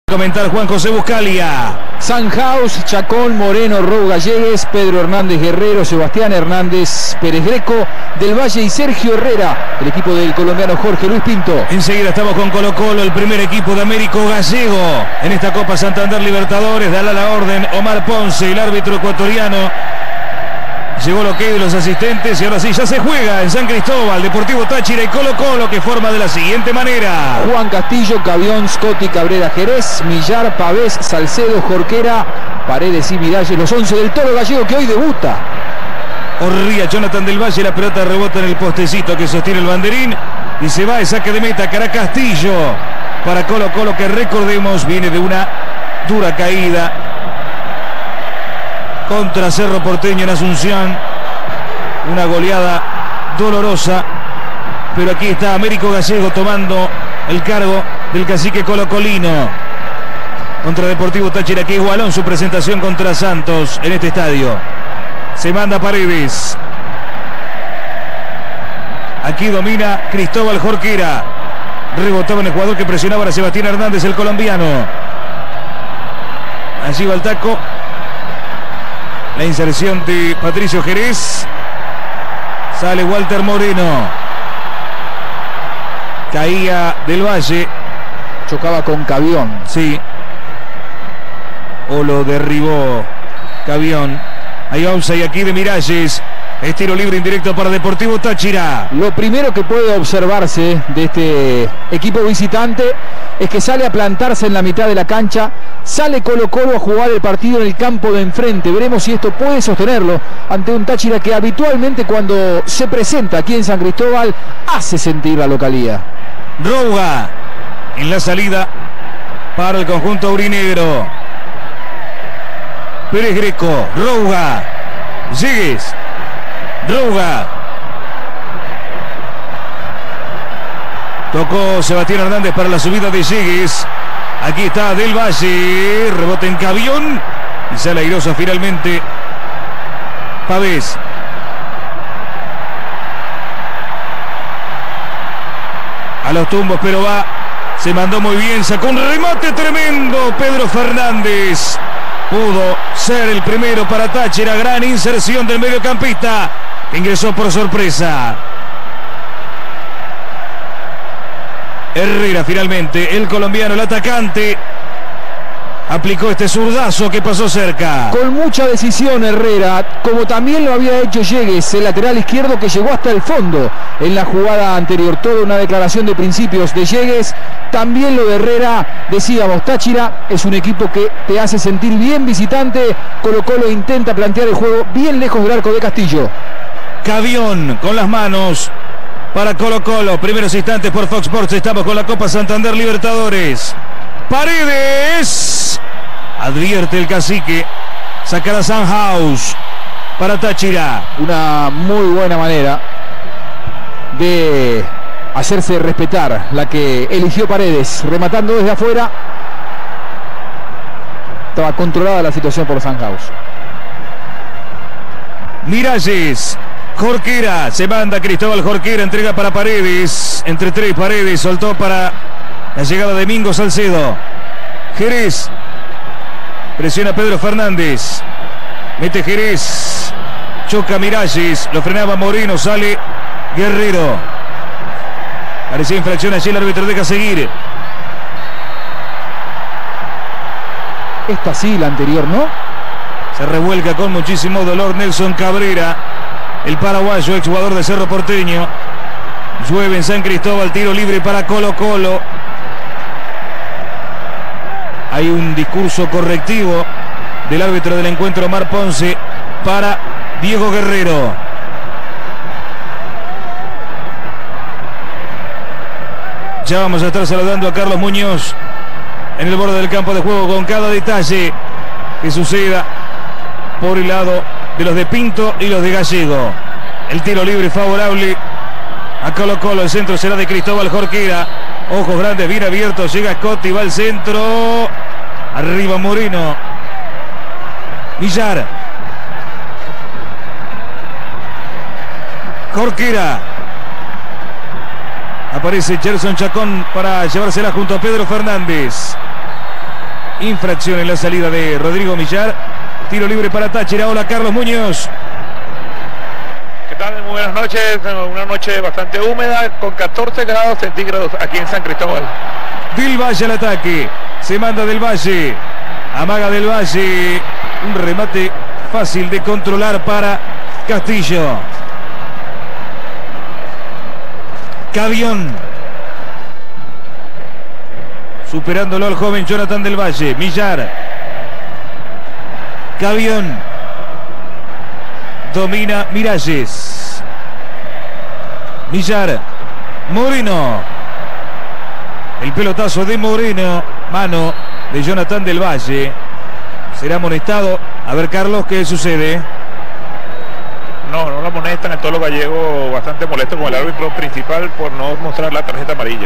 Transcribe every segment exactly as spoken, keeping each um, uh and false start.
Comentar Juan José Buscalia. Sanhaus, Chacón, Moreno, Rou Gallegues, Pedro Hernández Guerrero, Sebastián Hernández Pérez Greco, Del Valle y Sergio Herrera, el equipo del colombiano Jorge Luis Pinto. Enseguida estamos con Colo Colo, el primer equipo de Américo Gallego en esta Copa Santander Libertadores. Dale la orden Omar Ponce, el árbitro ecuatoriano. Llegó lo que de los asistentes y ahora sí ya se juega en San Cristóbal. Deportivo Táchira y Colo Colo, que forma de la siguiente manera: Juan Castillo, Cavión, Scotti, Cabrera, Jerez, Millar, Pavés, Salcedo, Jorquera, Paredes y Miralles, los once del Toro Gallego que hoy debuta. Orría, Jonathan Del Valle, la pelota rebota en el postecito que sostiene el banderín y se va el saque de meta. Cara Castillo para Colo Colo, que recordemos viene de una dura caída contra Cerro Porteño en Asunción, una goleada dolorosa, pero aquí está Américo Gallego tomando el cargo del cacique colocolino contra Deportivo Táchira, que igualó en su presentación contra Santos en este estadio. Se manda Paredes, aquí domina Cristóbal Jorquera, rebotaba en el jugador que presionaba a Sebastián Hernández, el colombiano. Allí va el taco. La inserción de Patricio Jerez. Sale Walter Moreno. Caía Del Valle. Chocaba con Cavión. Sí. O lo derribó Cavión. Hay offside aquí de Miralles. Es tiro libre indirecto para Deportivo Táchira. Lo primero que puede observarse de este equipo visitante es que sale a plantarse en la mitad de la cancha. Sale Colo Colo a jugar el partido en el campo de enfrente. Veremos si esto puede sostenerlo ante un Táchira que habitualmente, cuando se presenta aquí en San Cristóbal, hace sentir la localidad. Rouga en la salida para el conjunto aurinegro. Pérez Greco, Rouga, Llegues, Rouga. Tocó Sebastián Hernández para la subida de Llegues. Aquí está Del Valle, rebote en Cavión y sale airoso finalmente Pavés. A los tumbos, pero va, se mandó muy bien, sacó un remate tremendo Pedro Fernández. Pudo ser el primero para Táchira. Gran inserción del mediocampista que ingresó por sorpresa. Herrera finalmente, el colombiano, el atacante, aplicó este zurdazo que pasó cerca. Con mucha decisión Herrera, como también lo había hecho Llegues, el lateral izquierdo, que llegó hasta el fondo en la jugada anterior. Toda una declaración de principios de Llegues. También lo de Herrera. Decíamos, Táchira es un equipo que te hace sentir bien visitante. Colo Colo intenta plantear el juego bien lejos del arco de Castillo. Cavión con las manos para Colo Colo. Primeros instantes por Fox Sports. Estamos con la Copa Santander Libertadores. Paredes. Advierte el cacique. Sacará Sanhaus para Táchira. Una muy buena manera de hacerse respetar la que eligió Paredes, rematando desde afuera. Estaba controlada la situación por Sanhaus. Miralles, Jorquera, se manda Cristóbal Jorquera, entrega para Paredes, entre tres. Paredes soltó para la llegada de Mingo Salcedo. Jerez, presiona Pedro Fernández, mete Jerez, choca Miralles, lo frenaba Moreno, sale Guerrero. Parecía infracción allí, el árbitro deja seguir. Esta sí, la anterior, ¿no? Se revuelca con muchísimo dolor Nelson Cabrera, el paraguayo, exjugador de Cerro Porteño. Llueve en San Cristóbal, tiro libre para Colo Colo. Hay un discurso correctivo del árbitro del encuentro, Omar Ponce, para Diego Guerrero. Ya vamos a estar saludando a Carlos Muñoz en el borde del campo de juego con cada detalle que suceda por el lado de los de Pinto y los de Gallego. El tiro libre favorable a Colo Colo. El centro será de Cristóbal Jorquera. Ojos grandes, bien abiertos. Llega Scotti, va al centro. Arriba Moreno. Millar. Jorquera. Aparece Gerson Chacón para llevársela junto a Pedro Fernández. infracción en la salida de Rodrigo Millar. Tiro libre para Táchira. Hola, Carlos Muñoz. ¿Qué tal? Muy buenas noches. Una noche bastante húmeda con catorce grados centígrados aquí en San Cristóbal. Del Valle al ataque. Se manda Del Valle. Amaga Del Valle. Un remate fácil de controlar para Castillo. Cavión. Superándolo al joven Jonathan Del Valle. Millar. Cavión. Domina Miralles. Millar. Moreno. El pelotazo de Moreno. Mano de Jonathan Del Valle. Será amonestado. A ver, Carlos, ¿qué sucede? No, no lo amonestan. El Tolo Gallego bastante molesto con el árbitro principal por no mostrar la tarjeta amarilla.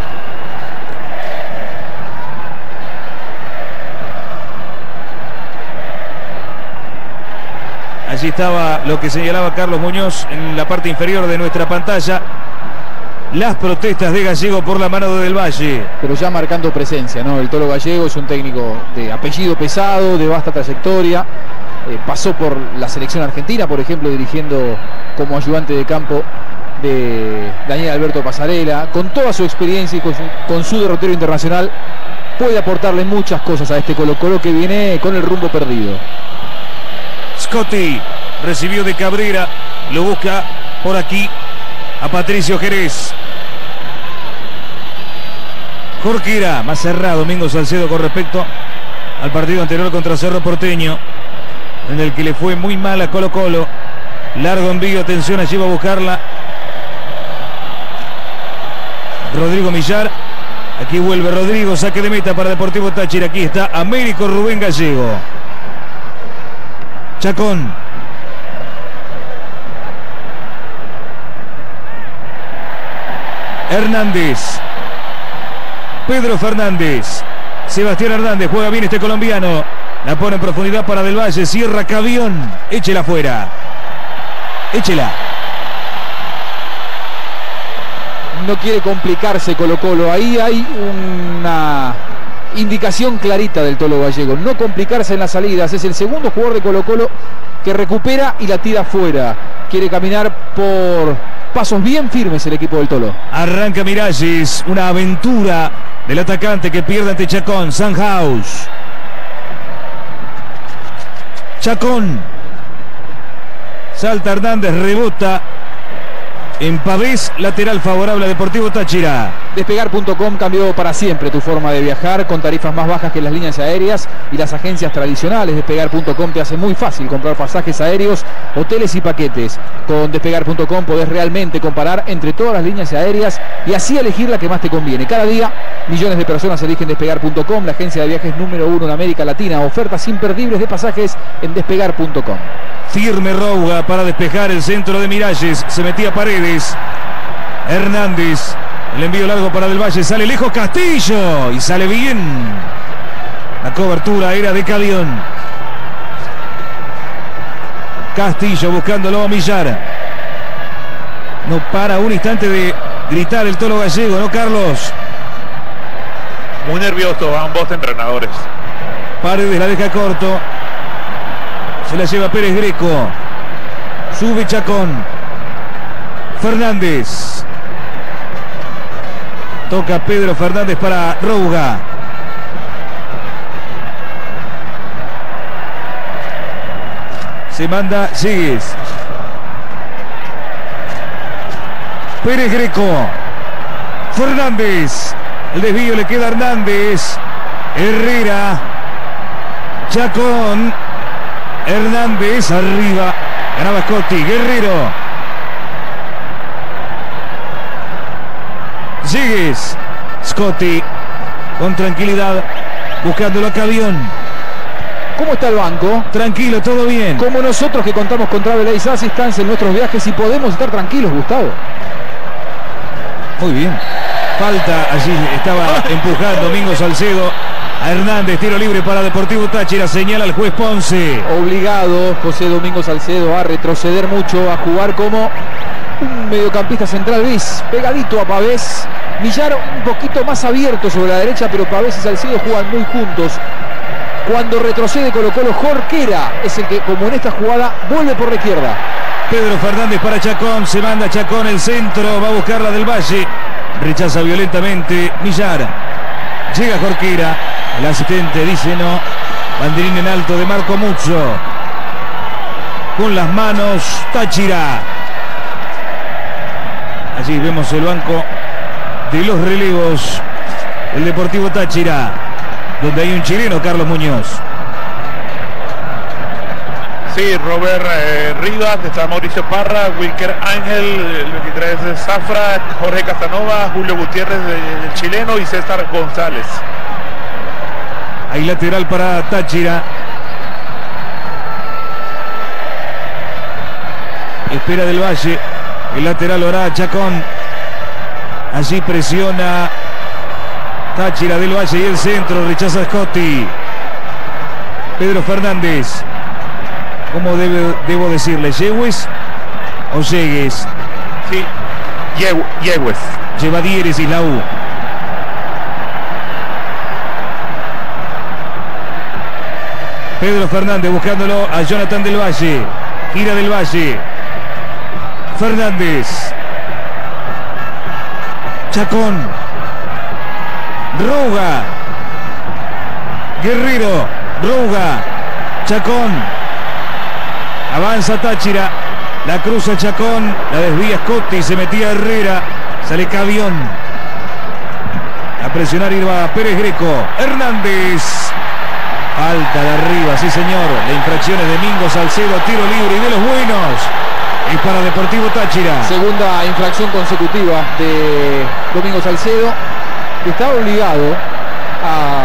Allí estaba lo que señalaba Carlos Muñoz en la parte inferior de nuestra pantalla. Las protestas de Gallego por la mano de Del Valle. Pero ya marcando presencia, ¿no? El Tolo Gallego es un técnico de apellido pesado, de vasta trayectoria. Eh, pasó por la selección argentina, por ejemplo, dirigiendo como ayudante de campo de Daniel Alberto Pasarela. Con toda su experiencia y con su, con su derrotero internacional, puede aportarle muchas cosas a este Colo Colo que viene con el rumbo perdido. Scotti recibió de Cabrera, lo busca por aquí a Patricio Jerez. Jorquera, más cerrado Domingo Salcedo con respecto al partido anterior contra Cerro Porteño, en el que le fue muy mal a Colo Colo. Largo envío, atención, allí va a buscarla Rodrigo Millar. Aquí vuelve Rodrigo, saque de meta para Deportivo Táchira. Aquí está Américo Rubén Gallego. Chacón. Hernández. Pedro Fernández. Sebastián Hernández, juega bien este colombiano. La pone en profundidad para Del Valle. Cierra Cavión. Échela afuera. Échela. No quiere complicarse Colo Colo. Ahí hay una indicación clarita del Tolo Gallego. No complicarse en las salidas. Es el segundo jugador de Colo Colo que recupera y la tira afuera. Quiere caminar por pasos bien firmes el equipo del Tolo. Arranca Miralles. Una aventura del atacante que pierde ante Chacón. Sanhaus. Chacón. Salta Hernández, rebota en Pavés, lateral favorable a Deportivo Táchira. Despegar punto com cambió para siempre tu forma de viajar, con tarifas más bajas que las líneas aéreas y las agencias tradicionales. Despegar punto com te hace muy fácil comprar pasajes aéreos, hoteles y paquetes. Con Despegar punto com podés realmente comparar entre todas las líneas aéreas y así elegir la que más te conviene. Cada día millones de personas eligen Despegar punto com, la agencia de viajes número uno en América Latina. Ofertas imperdibles de pasajes en Despegar punto com. Firme Rouga para despejar el centro de Miralles. Se metía Paredes. Hernández. El envío largo para Del Valle. Sale lejos Castillo. Y sale bien. La cobertura era de Cavión. Castillo buscándolo a Millar. No para un instante de gritar el Tolo Gallego, ¿no, Carlos? Muy nervioso ambos entrenadores. Paredes la deja corto. Se la lleva Pérez Greco. Sube Chacón. Fernández. Toca Pedro Fernández para Rouga. Se manda Sigues. Pérez Greco. Fernández. El desvío le queda a Hernández. Herrera. Chacón. Hernández arriba. Ganaba Scotti. Guerrero. Sigues. Scotti con tranquilidad. Buscándolo a Cavión. ¿Cómo está el banco? Tranquilo, todo bien. Como nosotros que contamos con Travel Ace Assistance en nuestros viajes y podemos estar tranquilos, Gustavo. Muy bien. Falta, allí estaba empujando Domingo Salcedo a Hernández. Tiro libre para Deportivo Táchira. Señala el juez Ponce. Obligado José Domingo Salcedo a retroceder mucho, a jugar como un mediocampista central bis, pegadito a Pavés. Millar un poquito más abierto sobre la derecha, pero Pavés y Salcedo juegan muy juntos. Cuando retrocede Colo Colo, Jorquera es el que, como en esta jugada, vuelve por la izquierda. Pedro Fernández para Chacón, se manda Chacón el centro, va a buscar la del Valle, rechaza violentamente Millar. Llega Jorquera, el asistente dice no, banderín en alto de Marco Mucho. Con las manos, Táchira. Allí vemos el banco de los relevos, el Deportivo Táchira, donde hay un chileno, Carlos Muñoz. Sí, Robert eh, Rivas, está Mauricio Parra, Wilker Ángel, el veintitrés de Zafra, Jorge Casanova, Julio Gutiérrez, el chileno, y César González. Hay lateral para Táchira. Espera del Valle. El lateral hará Chacón. Allí presiona Táchira del Valle y el centro. Rechaza Scotti. Pedro Fernández. ¿Cómo debe, debo decirle? ¿Yegües o Llegues? Sí, Yegües. Lleva Dieres y la U. Pedro Fernández buscándolo a Jonathan del Valle. Gira del Valle. Fernández. Chacón. Ruga. Guerrero. Ruga. Chacón. Avanza Táchira. La cruza Chacón. La desvía Scotti. Se metía Herrera. Sale Cavión. A presionar iba Pérez Greco. Hernández. Falta de arriba, sí señor. La infracción es de Mingo Salcedo, tiro libre y de los buenos. Es para Deportivo Táchira. Segunda infracción consecutiva de Domingo Salcedo, que está obligado a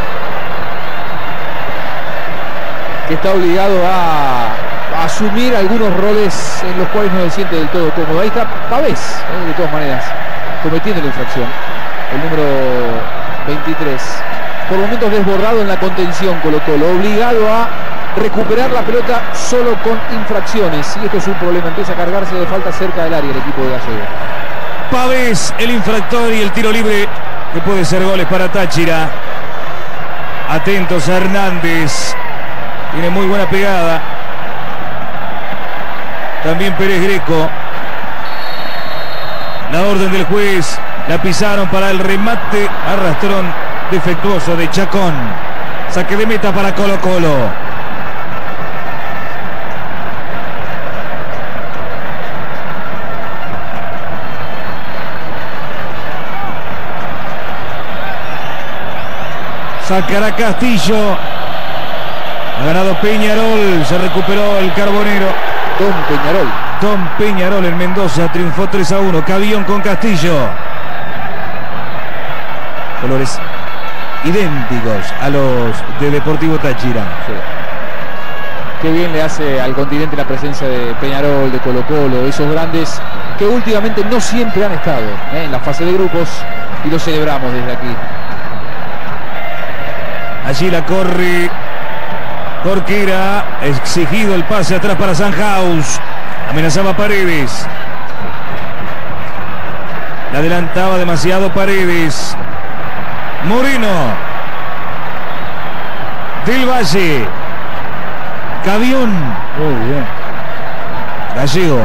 que está obligado a, a asumir algunos roles en los cuales no se siente del todo cómodo. Ahí está Pavés, eh, de todas maneras, cometiendo la infracción. El número veintitrés. Por momentos desbordado en la contención Colo Colo, obligado a recuperar la pelota solo con infracciones, y esto es un problema. Empieza a cargarse de falta cerca del área el equipo de Gallego. Pavés, el infractor, y el tiro libre que puede ser goles para Táchira. Atentos a Hernández, tiene muy buena pegada. También Pérez Greco. La orden del juez, la pisaron para el remate, arrastrón defectuoso de Chacón. Saque de meta para Colo Colo. Sacará Castillo. Ha ganado Peñarol. Se recuperó el Carbonero. Don Peñarol. Don Peñarol en Mendoza triunfó tres a uno. Cavión con Castillo. Colores idénticos a los de Deportivo Táchira. Sí. Qué bien le hace al continente la presencia de Peñarol, de Colo Colo, esos grandes que últimamente no siempre han estado ¿eh? en la fase de grupos, y lo celebramos desde aquí. Allí la corre Jorquera, exigido el pase atrás para Sanhaus. Amenazaba Paredes. La adelantaba demasiado Paredes. Moreno. Del Valle. Cavión. Muy bien. Gallego.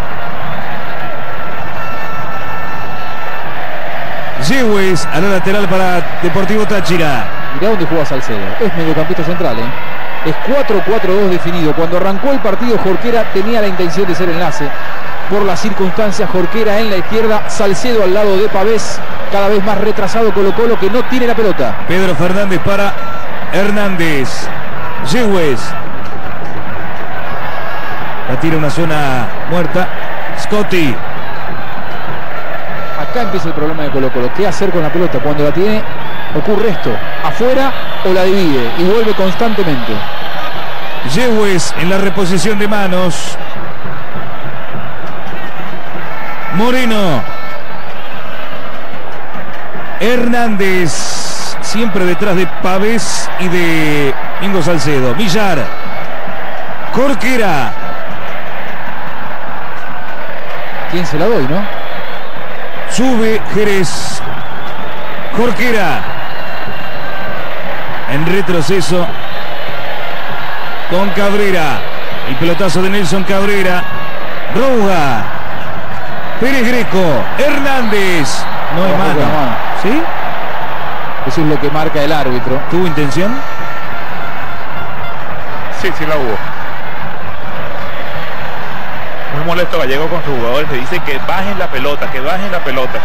Yegües a la lateral para Deportivo Táchira. Mirá dónde juega Salcedo. Es mediocampista central, ¿eh? Es cuatro cuatro dos definido. Cuando arrancó el partido, Jorquera tenía la intención de ser enlace. Por las circunstancias, Jorquera en la izquierda, Salcedo al lado de Pavés. Cada vez más retrasado Colo Colo, que no tiene la pelota. Pedro Fernández para Hernández. Yegües. La tira una zona muerta. Scotti. Acá empieza el problema de Colo Colo. ¿Qué hacer con la pelota? Cuando la tiene, ocurre esto. Afuera o la divide y vuelve constantemente. Yegües en la reposición de manos. Moreno. Hernández. Siempre detrás de Pavés y de Mingo Salcedo. Millar. Jorquera. ¿Quién se la doy, no? Sube Jerez. Jorquera. en retroceso con Cabrera. El pelotazo de Nelson Cabrera. Rouga. Pérez Greco. Hernández. No hay mano. ¿Sí? Eso es lo que marca el árbitro. ¿Tuvo intención? Sí, sí la hubo. Muy molesto Gallego con sus jugadores. Le dice que bajen la pelota, que bajen la pelota.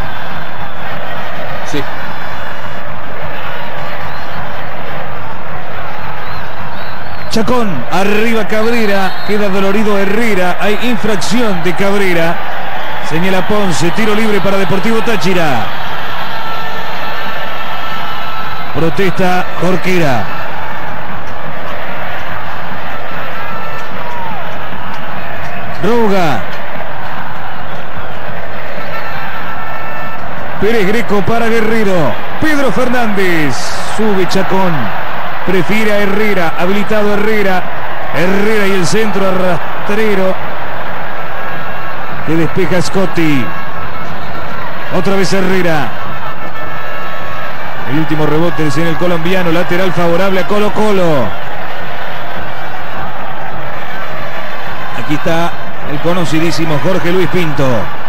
Sí. Chacón, arriba Cabrera, queda dolorido Herrera, hay infracción de Cabrera. Señala Ponce, tiro libre para Deportivo Táchira. Protesta Jorquera. Rouga. Pérez Greco para Guerrero. Pedro Fernández. Sube Chacón. Prefiere a Herrera. Habilitado Herrera. Herrera y el centro arrastrero. Que despeja Scotti. Otra vez Herrera. El último rebote en el colombiano. Lateral favorable a Colo Colo. Aquí está el conocidísimo Jorge Luis Pinto.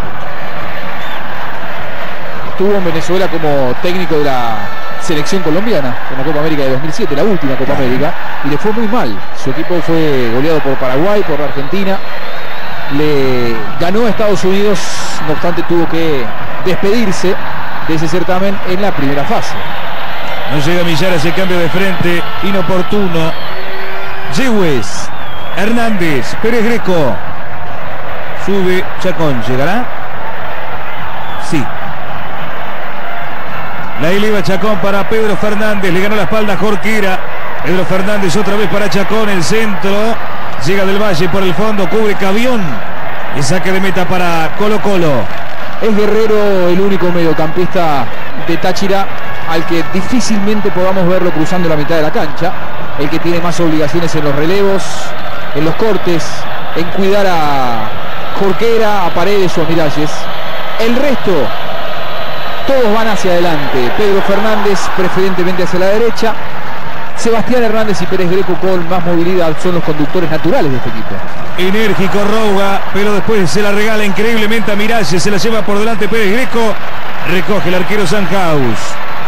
Estuvo en Venezuela como técnico de la selección colombiana en la Copa América de dos mil siete, la última Copa América, y le fue muy mal. Su equipo fue goleado por Paraguay, por Argentina. Le ganó a Estados Unidos, no obstante tuvo que despedirse de ese certamen en la primera fase. No llega Millar a ese cambio de frente inoportuno. Yewes, Hernández, Pérez Greco. Sube Chacón, ¿llegará? Sí. La eleva Chacón para Pedro Fernández, le ganó la espalda a Jorquera. Pedro Fernández otra vez para Chacón, el centro. Llega del Valle por el fondo, cubre Cavión. Y saque de meta para Colo Colo. Es Guerrero el único mediocampista de Táchira al que difícilmente podamos verlo cruzando la mitad de la cancha. El que tiene más obligaciones en los relevos, en los cortes, en cuidar a Jorquera, a Paredes o a Miralles. El resto, todos van hacia adelante. Pedro Fernández preferentemente hacia la derecha. Sebastián Hernández y Pérez Greco con más movilidad son los conductores naturales de este equipo. Enérgico Rouga, pero después se la regala increíblemente a Miralles. Se la lleva por delante Pérez Greco. Recoge el arquero Sanhaus.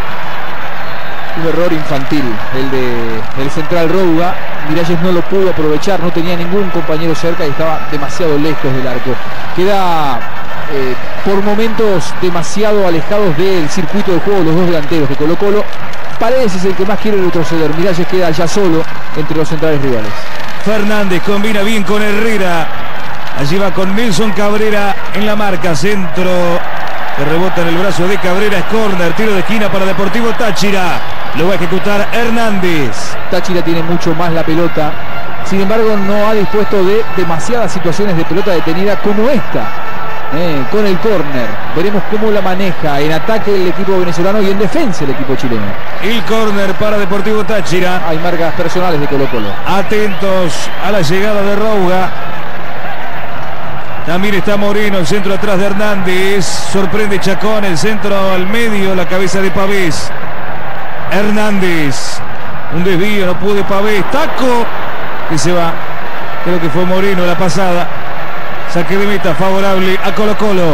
Un error infantil el de el central Rouga. Miralles no lo pudo aprovechar, no tenía ningún compañero cerca y estaba demasiado lejos del arco. Queda eh, por momentos demasiado alejados del circuito de juego los dos delanteros de Colo Colo. Paredes es el que más quiere retroceder. Miralles queda ya solo entre los centrales rivales. Fernández combina bien con Herrera. Allí va con Nelson Cabrera en la marca. Centro que rebota en el brazo de Cabrera. Es córner, tiro de esquina para Deportivo Táchira. Lo va a ejecutar Hernández. Táchira tiene mucho más la pelota. Sin embargo, no ha dispuesto de demasiadas situaciones de pelota detenida como esta. Eh, con el córner. Veremos cómo la maneja en ataque el equipo venezolano y en defensa el equipo chileno. El córner para Deportivo Táchira. Hay marcas personales de Colo Colo. Atentos a la llegada de Rouga. También está Moreno, el centro atrás de Hernández. Sorprende Chacón, el centro al medio, la cabeza de Pavés. Hernández. Un desvío, no puede Pavés. Taco que se va. Creo que fue Moreno la pasada. Saque de meta favorable a Colo Colo.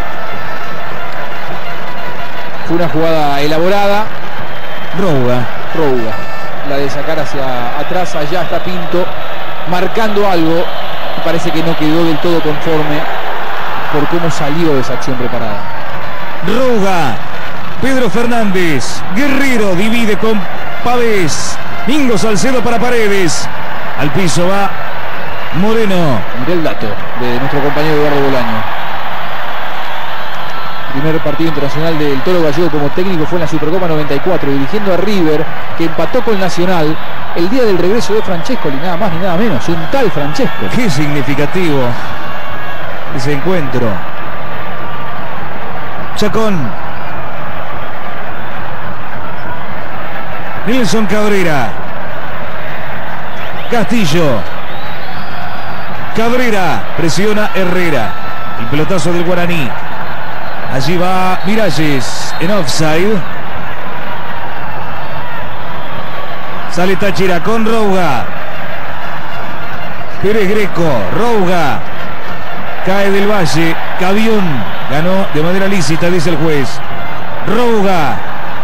Fue una jugada elaborada. Rouga. Rouga. La de sacar hacia atrás. Allá está Pinto marcando algo. Parece que no quedó del todo conforme por cómo salió de esa acción preparada. Rouga. Pedro Fernández. Guerrero divide con Pavés. Mingo Salcedo para Paredes. Al piso va Moreno. Mirá el dato de nuestro compañero Eduardo Bolaño. Primer partido internacional del Toro Gallego como técnico fue en la Supercopa noventa y cuatro, dirigiendo a River, que empató con Nacional el día del regreso de Francescoli, nada más ni nada menos, un tal Francescoli. Qué significativo ese encuentro. Chacón. Nelson Cabrera. Castillo. Cabrera presiona Herrera. El pelotazo del Guaraní. Allí va Miralles en offside. Sale Táchira con Rouga. Pérez Greco, Rouga. Cae del Valle. Cavión ganó de manera lícita, dice el juez. Rouga.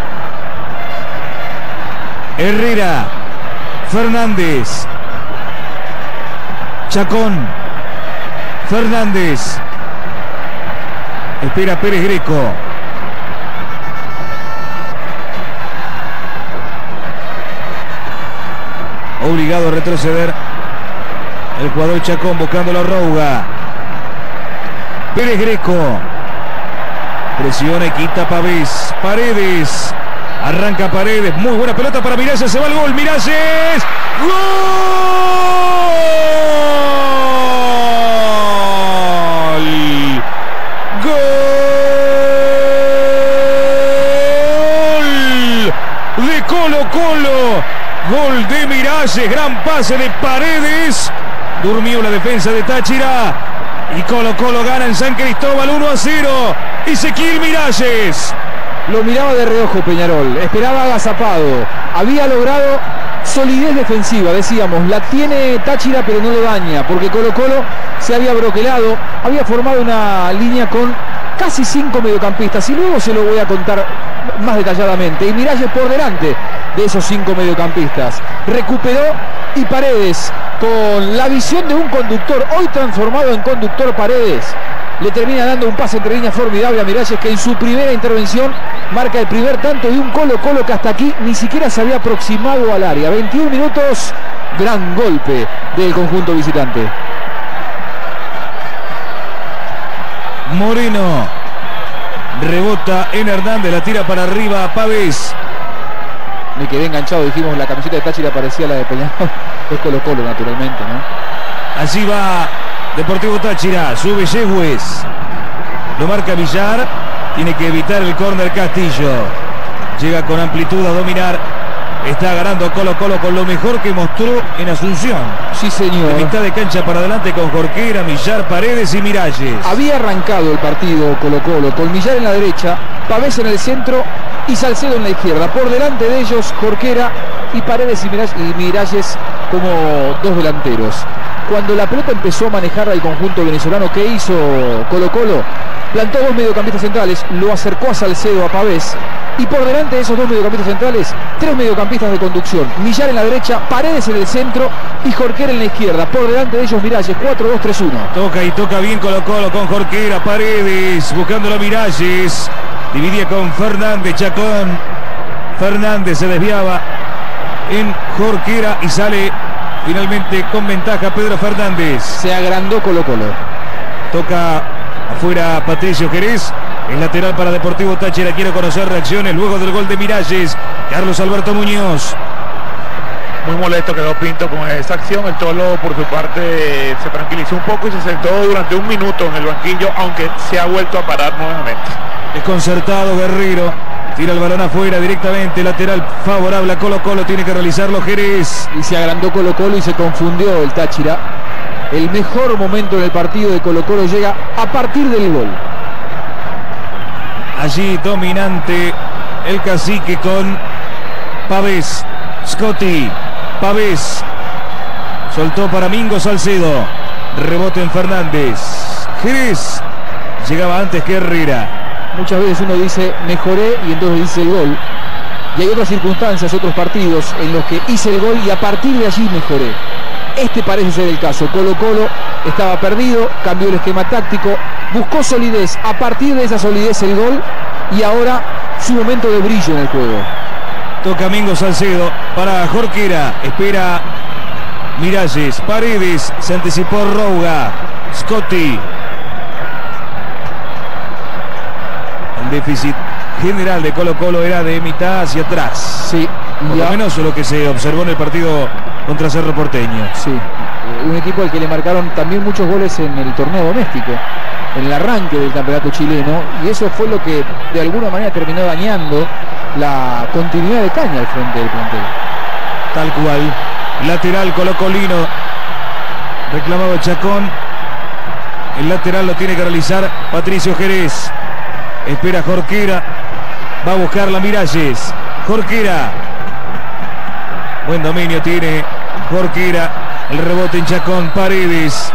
Herrera. Fernández. Chacón. Fernández. Espera Pérez Greco. Obligado a retroceder el jugador Chacón buscándolo a Rouga. Pérez Greco. Presiona y quita Pavés. Paredes. Arranca Paredes. Muy buena pelota para Miralles. Se va el gol. Miralles. ¡Gol! ¡Gol! De Colo Colo. Gol de Miralles. Gran pase de Paredes. Durmió la defensa de Táchira. Y Colo Colo gana en San Cristóbal uno a cero. Ezequiel Miralles. Lo miraba de reojo Peñarol, esperaba agazapado, había logrado solidez defensiva, decíamos, la tiene Táchira pero no lo daña, porque Colo Colo se había broquelado, había formado una línea con casi cinco mediocampistas, y luego se lo voy a contar más detalladamente, y Miralles por delante de esos cinco mediocampistas, recuperó y Paredes, con la visión de un conductor, hoy transformado en conductor Paredes, le termina dando un pase entre líneas formidable a Miralles, que en su primera intervención marca el primer tanto de un Colo Colo que hasta aquí ni siquiera se había aproximado al área. veintiún minutos, gran golpe del conjunto visitante. Moreno rebota en Hernández, la tira para arriba a Pavés. Me quedé enganchado, dijimos, la camiseta de Táchira parecía la de Peñarol. Es Colo Colo naturalmente, ¿no? Allí va Deportivo Táchira, sube Yegües. Lo marca Villar. Tiene que evitar el córner Castillo. Llega con amplitud a dominar. Está ganando Colo Colo con lo mejor que mostró en Asunción. Sí, señor. De mitad de cancha para adelante con Jorquera, Millar, Paredes y Miralles. Había arrancado el partido Colo Colo con Millar en la derecha, Pavés en el centro y Salcedo en la izquierda. Por delante de ellos Jorquera y Paredes y Miralles, y Miralles como dos delanteros. Cuando la pelota empezó a manejar al conjunto venezolano, ¿qué hizo Colo Colo? Plantó dos mediocampistas centrales, lo acercó a Salcedo, a Pavés, y por delante de esos dos mediocampistas centrales, tres mediocampistas de conducción. Millar en la derecha, Paredes en el centro y Jorquera en la izquierda. Por delante de ellos Miralles, cuatro dos tres uno. Toca y toca bien Colo Colo con Jorquera, Paredes, buscándolo a Miralles. Dividía con Fernández, Chacón. Fernández se desviaba en Jorquera y sale finalmente con ventaja Pedro Fernández. Se agrandó Colo Colo. Toca afuera Patricio Jerez. El lateral para Deportivo Táchira. Quiere conocer reacciones luego del gol de Miralles. Carlos Alberto Muñoz. Muy molesto quedó Pinto con esa acción. El Tolo por su parte se tranquilizó un poco y se sentó durante un minuto en el banquillo, aunque se ha vuelto a parar nuevamente. Desconcertado Guerrero. Tira el balón afuera directamente. Lateral favorable a Colo Colo. Tiene que realizarlo Jerez. Y se agrandó Colo Colo y se confundió el Táchira. El mejor momento en el partido de Colo Colo llega a partir del gol. Allí dominante el Cacique con Pavés. Scotti. Pavés. Soltó para Mingo Salcedo. Rebote en Fernández. Jerez. Llegaba antes que Herrera. Muchas veces uno dice mejoré y entonces dice el gol. Y hay otras circunstancias, otros partidos en los que hice el gol y a partir de allí mejoré. Este parece ser el caso. Colo Colo estaba perdido, cambió el esquema táctico, buscó solidez, a partir de esa solidez el gol y ahora su momento de brillo en el juego. Toca Mingo Salcedo para Jorquera, espera Miralles, Paredes, se anticipó Rouga, Scotti. El déficit general de Colo Colo era de mitad hacia atrás. Sí, por lo menos lo que se observó en el partido contra Cerro Porteño. Sí, un equipo al que le marcaron también muchos goles en el torneo doméstico, en el arranque del campeonato chileno, y eso fue lo que de alguna manera terminó dañando la continuidad de Caña al frente del plantel. Tal cual. Lateral colocolino, reclamado Chacón. El lateral lo tiene que realizar Patricio Jerez. Espera Jorquera, va a buscarla Miralles. Jorquera Buen dominio tiene Jorquera. El rebote en Chacón. Paredes.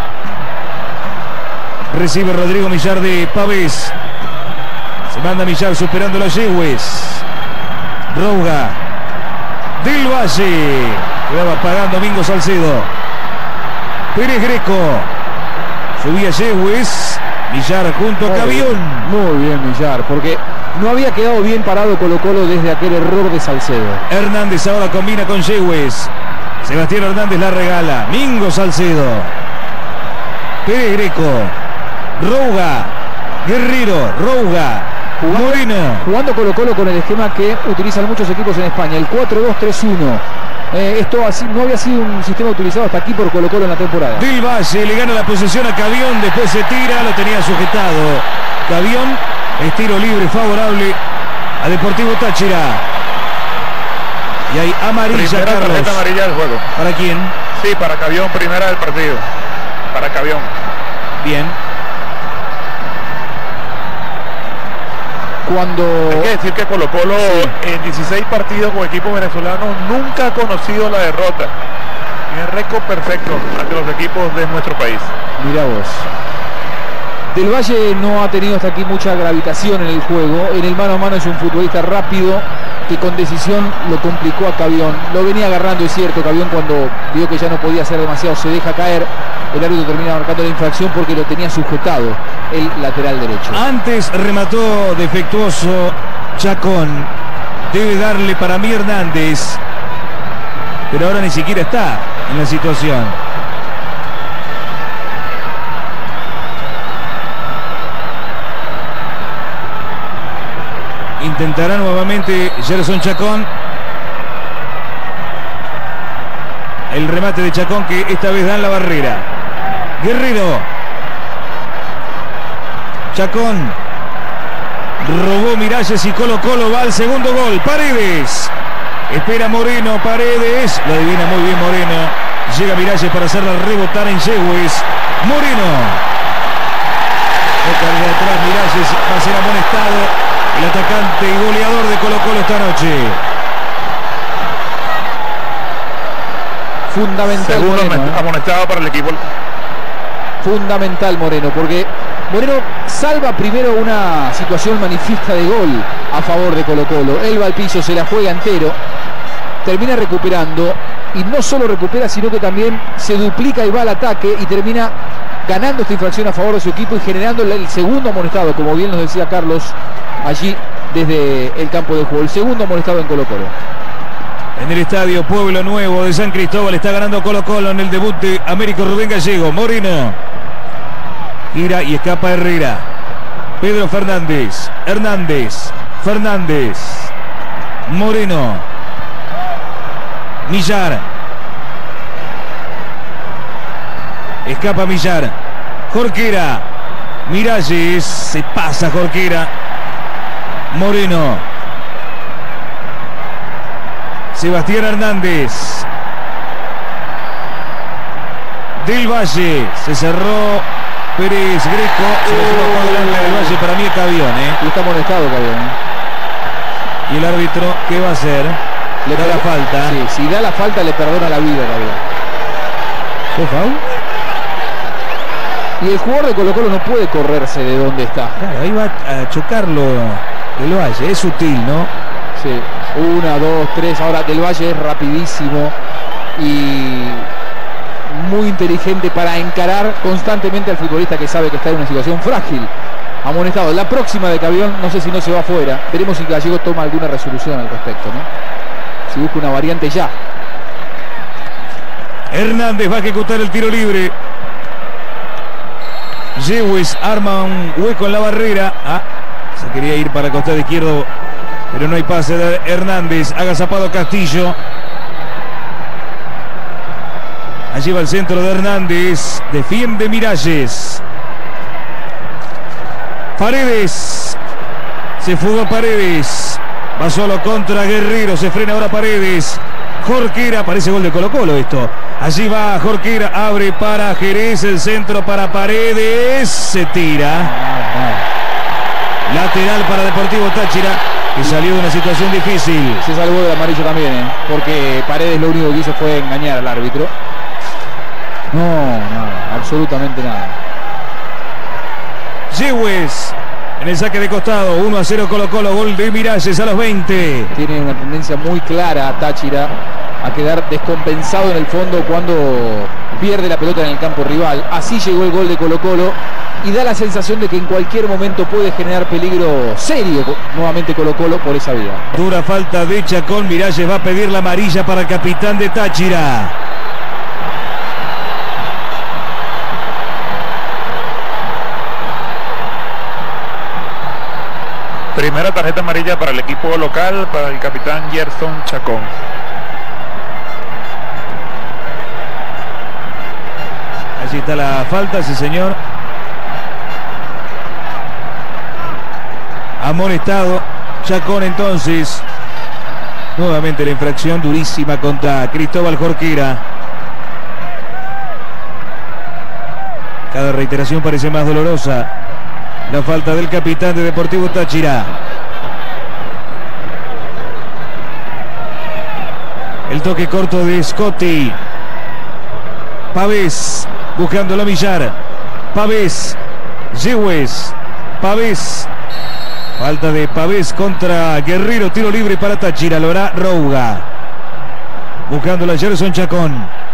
Recibe Rodrigo Millar de Pavés. Se manda Millar superando los Yegües. Rouga. Del Valle. Quedaba pagando Mingo Salcedo. Pérez Greco. Subía Yegües. Millar junto a Cavión. Muy bien Millar, porque no había quedado bien parado Colo Colo desde aquel error de Salcedo. Hernández ahora combina con Yegües. Sebastián Hernández la regala. Mingo Salcedo. Pérez Greco. Rouga. Guerrero. Rouga. Jugando, Moreno. Jugando Colo Colo con el esquema que utilizan muchos equipos en España, el cuatro dos tres uno. Eh, esto así, no había sido un sistema utilizado hasta aquí por Colo Colo en la temporada. Del Valle le gana la posesión a Cavión, después se tira, lo tenía sujetado. Cavión, es tiro libre favorable a Deportivo Táchira. Y hay amarilla, primera Carlos. tarjeta amarilla del juego. ¿Para quién? Sí, para Cavión, primera del partido. Para Cavión. Bien. Cuando... Hay que decir que Colo Colo sí. en dieciséis partidos con equipos venezolanos nunca ha conocido la derrota. Tiene récord perfecto ante los equipos de nuestro país. Mirá vos. Del Valle no ha tenido hasta aquí mucha gravitación en el juego. En el mano a mano es un futbolista rápido que con decisión lo complicó a Cavión. Lo venía agarrando, es cierto. Cavión, cuando vio que ya no podía hacer demasiado, se deja caer. El árbitro termina marcando la infracción porque lo tenía sujetado el lateral derecho. Antes remató defectuoso Chacón. Debe darle para mí Hernández. Pero ahora ni siquiera está en la situación. Intentará nuevamente Gerson Chacón. El remate de Chacón que esta vez da en la barrera. Guerrero. Chacón. Robó Miralles y Colo Colo va al segundo gol. Paredes. Espera Moreno. Paredes. Lo adivina muy bien Moreno. Llega Miralles para hacerla rebotar en Yegües. Moreno. Toca de atrás Miralles. Va a ser amonestado el atacante y goleador de Colo Colo esta noche. Fundamental Segundo Moreno, ¿eh? amonestado para el equipo. Fundamental Moreno, porque Moreno salva primero una situación manifiesta de gol a favor de Colo Colo. Él va al piso, se la juega entero, termina recuperando y no solo recupera, sino que también se duplica y va al ataque y termina ganando esta infracción a favor de su equipo y generando el segundo amonestado, como bien nos decía Carlos allí desde el campo de juego. El segundo amonestado en Colo Colo. En el estadio Pueblo Nuevo de San Cristóbal está ganando Colo Colo en el debut de Américo Rubén Gallego. Moreno. Gira y escapa Herrera. Pedro Fernández. Hernández. Fernández. Moreno. Millar. Escapa Millar. Jorquera. Miralles. Se pasa Jorquera. Moreno. Sebastián Hernández. Del Valle. Se cerró Pérez Greco. Se lo llevó por delante del Valle. Para mí es Cavión, ¿eh? Y está amonestado Cavión. Y el árbitro, ¿qué va a hacer? Le da la falta. Sí, si da la falta le perdona la vida Cavión. ¿Fue foul? Y el jugador de Colo Colo no puede correrse de donde está. Claro, ahí va a chocarlo Del Valle. Es sutil, ¿no? Sí. Una, dos, tres. Ahora Del Valle es rapidísimo y muy inteligente para encarar constantemente al futbolista que sabe que está en una situación frágil. Amonestado. La próxima de Cavión, no sé si no se va afuera. Veremos si Gallego toma alguna resolución al respecto, ¿no? Si busca una variante ya. Hernández va a ejecutar el tiro libre. Yegües arma un hueco en la barrera. Ah, se quería ir para el costado izquierdo, pero no hay pase de Hernández. Agazapado Castillo. Allí va el centro de Hernández. Defiende Miralles. Paredes. Se fugó Paredes. Va solo contra Guerrero. Se frena ahora Paredes. Jorquera. Parece gol de Colo Colo esto. Allí va Jorquera. Abre para Jerez. El centro para Paredes. Se tira. Lateral para Deportivo Táchira, que salió de una situación difícil. Se salvó del amarillo también, ¿eh? Porque Paredes lo único que hizo fue engañar al árbitro. No, nada, absolutamente nada. Yegües en el saque de costado, uno a cero Colo Colo, gol de Miralles a los veinte. Tiene una tendencia muy clara Táchira a quedar descompensado en el fondo cuando pierde la pelota en el campo rival. Así llegó el gol de Colo Colo y da la sensación de que en cualquier momento puede generar peligro serio nuevamente Colo Colo por esa vía. Dura falta de Chacón, Miralles va a pedir la amarilla para el capitán de Táchira. Primera tarjeta amarilla para el equipo local, para el capitán Gerson Chacón. Allí está la falta, sí señor. Amonestado Chacón entonces. Nuevamente la infracción durísima contra Cristóbal Jorquera. Cada reiteración parece más dolorosa. La falta del capitán de Deportivo Táchira. El toque corto de Scotti. Pavés buscando la Millar. Pavés. Yegües. Pavés. Falta de Pavés contra Guerrero. Tiro libre para Táchira. Lo hará Rouga. Buscando la Gerson Chacón.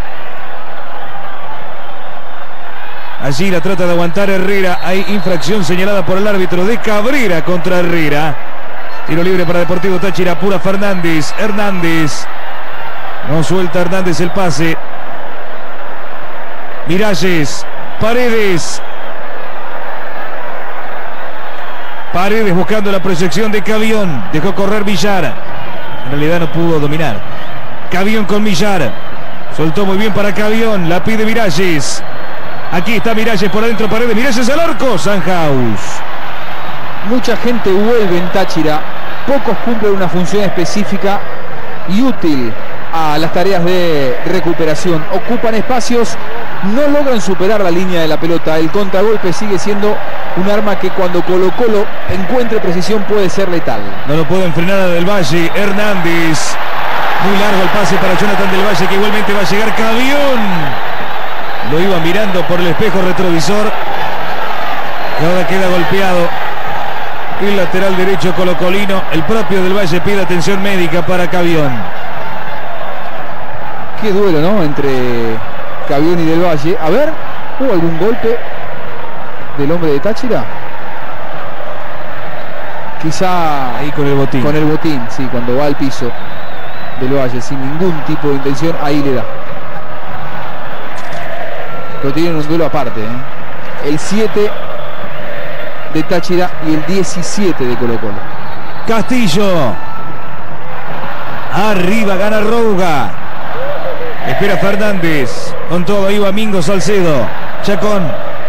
Allí la trata de aguantar Herrera. Hay infracción señalada por el árbitro de Cabrera contra Herrera. Tiro libre para Deportivo Táchira. Apura Fernández. Hernández. No suelta Hernández el pase. Miralles. Paredes. Paredes buscando la proyección de Cavión. Dejó correr Millar. En realidad no pudo dominar. Cavión con Millar. Soltó muy bien para Cavión. La pide Miralles. Aquí está Miralles por adentro, Paredes, Miralles al arco, Sanhaus. Mucha gente vuelve en Táchira, pocos cumplen una función específica y útil a las tareas de recuperación. Ocupan espacios, no logran superar la línea de la pelota. El contragolpe sigue siendo un arma que cuando Colo Colo encuentre precisión puede ser letal. No lo pueden frenar a Del Valle, Hernández. Muy largo el pase para Jonathan Del Valle, que igualmente va a llegar Cavión. Lo iba mirando por el espejo retrovisor y ahora queda golpeado el lateral derecho colocolino. El propio Del Valle pide atención médica para Cavión. Qué duelo, ¿no? Entre Cavión y Del Valle. A ver, ¿hubo algún golpe del hombre de Táchira? Quizá ahí con el botín. Con el botín, sí, cuando va al piso Del Valle sin ningún tipo de intención, ahí le da. Pero tienen un duelo aparte, ¿eh? El siete de Táchira y el diecisiete de Colo Colo. Castillo. Arriba gana Rouga. Espera Fernández. Con todo ahí va Mingo Salcedo. Chacón.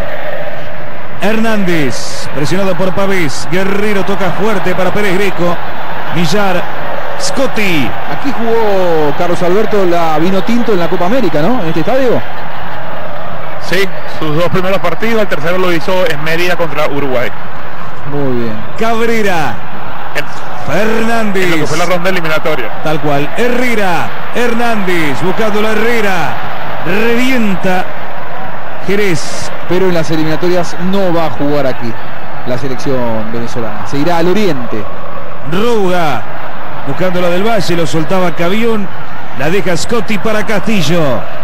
Hernández. Presionado por Pavés. Guerrero toca fuerte para Pérez Greco. Millar. Scotti. Aquí jugó Carlos Alberto la vino tinto en la Copa América, ¿no? En este estadio. Sí, sus dos primeros partidos, el tercero lo hizo en Mérida contra Uruguay. Muy bien. Cabrera. En, Fernández. En lo que fue la ronda eliminatoria. Tal cual. Herrera. Hernández. Buscando a Herrera. Revienta Jerez. Pero en las eliminatorias no va a jugar aquí la selección venezolana. Se irá al oriente. Rouga. Buscando la Del Valle. Lo soltaba Cavión. La deja Scotti para Castillo.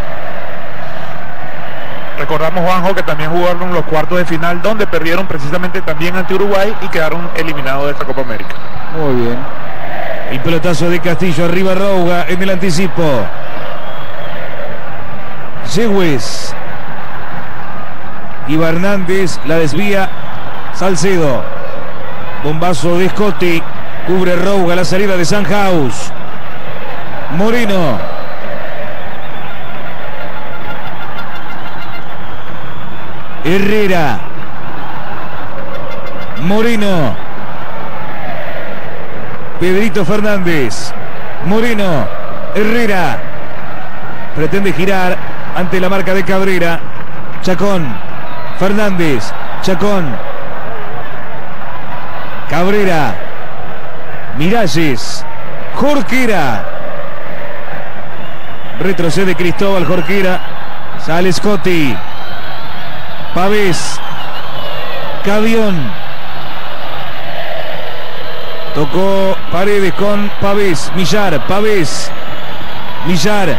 Recordamos, Juanjo, que también jugaron los cuartos de final donde perdieron precisamente también ante Uruguay y quedaron eliminados de esta Copa América. Muy bien. El pelotazo de Castillo, arriba Rouga en el anticipo. Yegües. Iba Hernández, la desvía Salcedo. Bombazo de Scotti. Cubre Rouga la salida de Sanhaus. Moreno. Herrera. Moreno. Pedrito Fernández. Moreno. Herrera. Pretende girar ante la marca de Cabrera. Chacón. Fernández. Chacón. Cabrera. Miralles. Jorquera. Retrocede Cristóbal Jorquera. Sale Scotti. Pavés. Cavión. Tocó Paredes con Pavés. Millar. Pavés. Millar.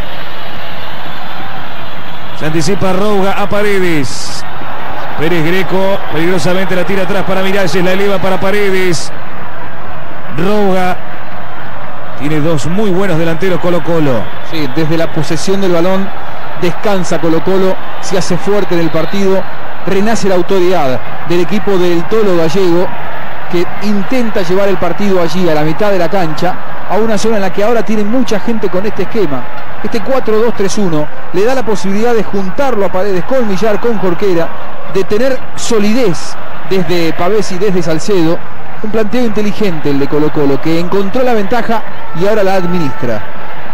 Se anticipa Rouga a Paredes. Pérez Greco peligrosamente la tira atrás para Miralles. La eleva para Paredes. Rouga. Tiene dos muy buenos delanteros Colo Colo. Sí, desde la posesión del balón descansa Colo Colo, se hace fuerte en el partido, renace la autoridad del equipo del Tolo Gallego, que intenta llevar el partido allí a la mitad de la cancha, a una zona en la que ahora tiene mucha gente con este esquema. Este cuatro dos tres uno le da la posibilidad de juntarlo a Paredes con Millar, con Jorquera, de tener solidez desde Pavés y desde Salcedo. Un planteo inteligente el de Colo Colo, que encontró la ventaja y ahora la administra.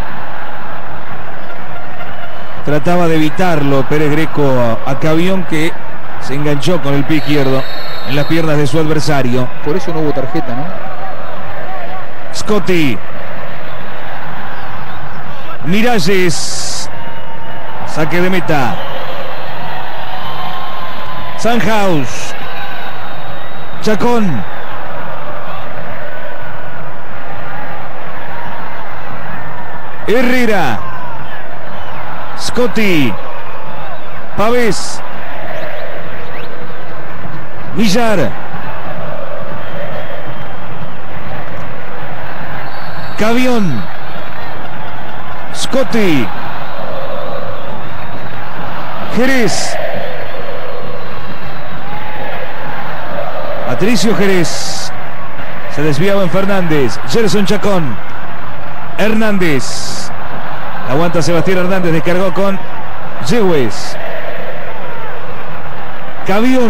Trataba de evitarlo Pérez Greco a, a Cavión, que se enganchó con el pie izquierdo en las piernas de su adversario. Por eso no hubo tarjeta, ¿no? Scotti. Miralles. Saque de meta. Sanhaus. Chacón. Herrera. Scotti. Pavés. Millar. Cavión. Scotti. Jerez. Patricio Jerez. Se desviaba en Fernández. Gerson Chacón. Hernández. Aguanta Sebastián Hernández. Descargó con Yewes. Cavión.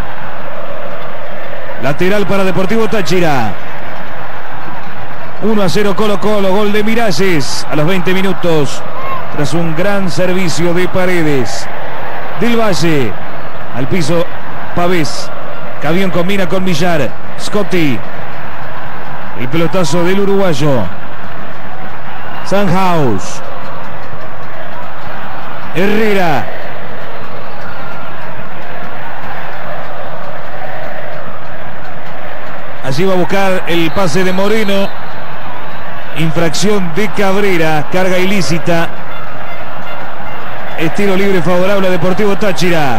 Lateral para Deportivo Táchira. uno a cero Colo Colo. Gol de Miralles a los veinte minutos. Tras un gran servicio de Paredes. Del Valle. Al piso Pavés. Cavión combina con Millar. Scotti. El pelotazo del uruguayo. Sanhaus. Herrera. Allí va a buscar el pase de Moreno. Infracción de Cabrera. Carga ilícita. Estilo libre favorable a Deportivo Táchira.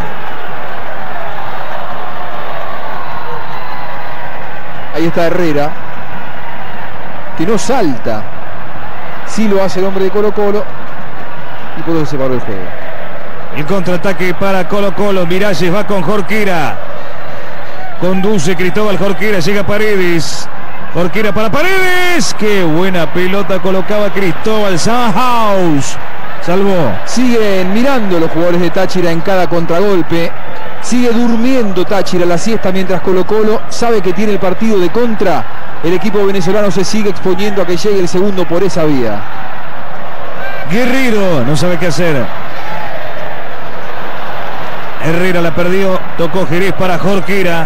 Ahí está Herrera, que no salta. Sí lo hace el hombre de Colo Colo. Y por eso se paró el juego. El contraataque para Colo Colo. Miralles va con Jorquera. Conduce Cristóbal Jorquera. Llega Paredes. Jorquera para Paredes. Qué buena pelota colocaba Cristóbal. Sanhaus salvó. Siguen mirando los jugadores de Táchira en cada contragolpe. Sigue durmiendo Táchira la siesta, mientras Colo Colo sabe que tiene el partido de contra. El equipo venezolano se sigue exponiendo a que llegue el segundo por esa vía. Guerrero no sabe qué hacer. Herrera la perdió. Tocó Jerez para Jorquera.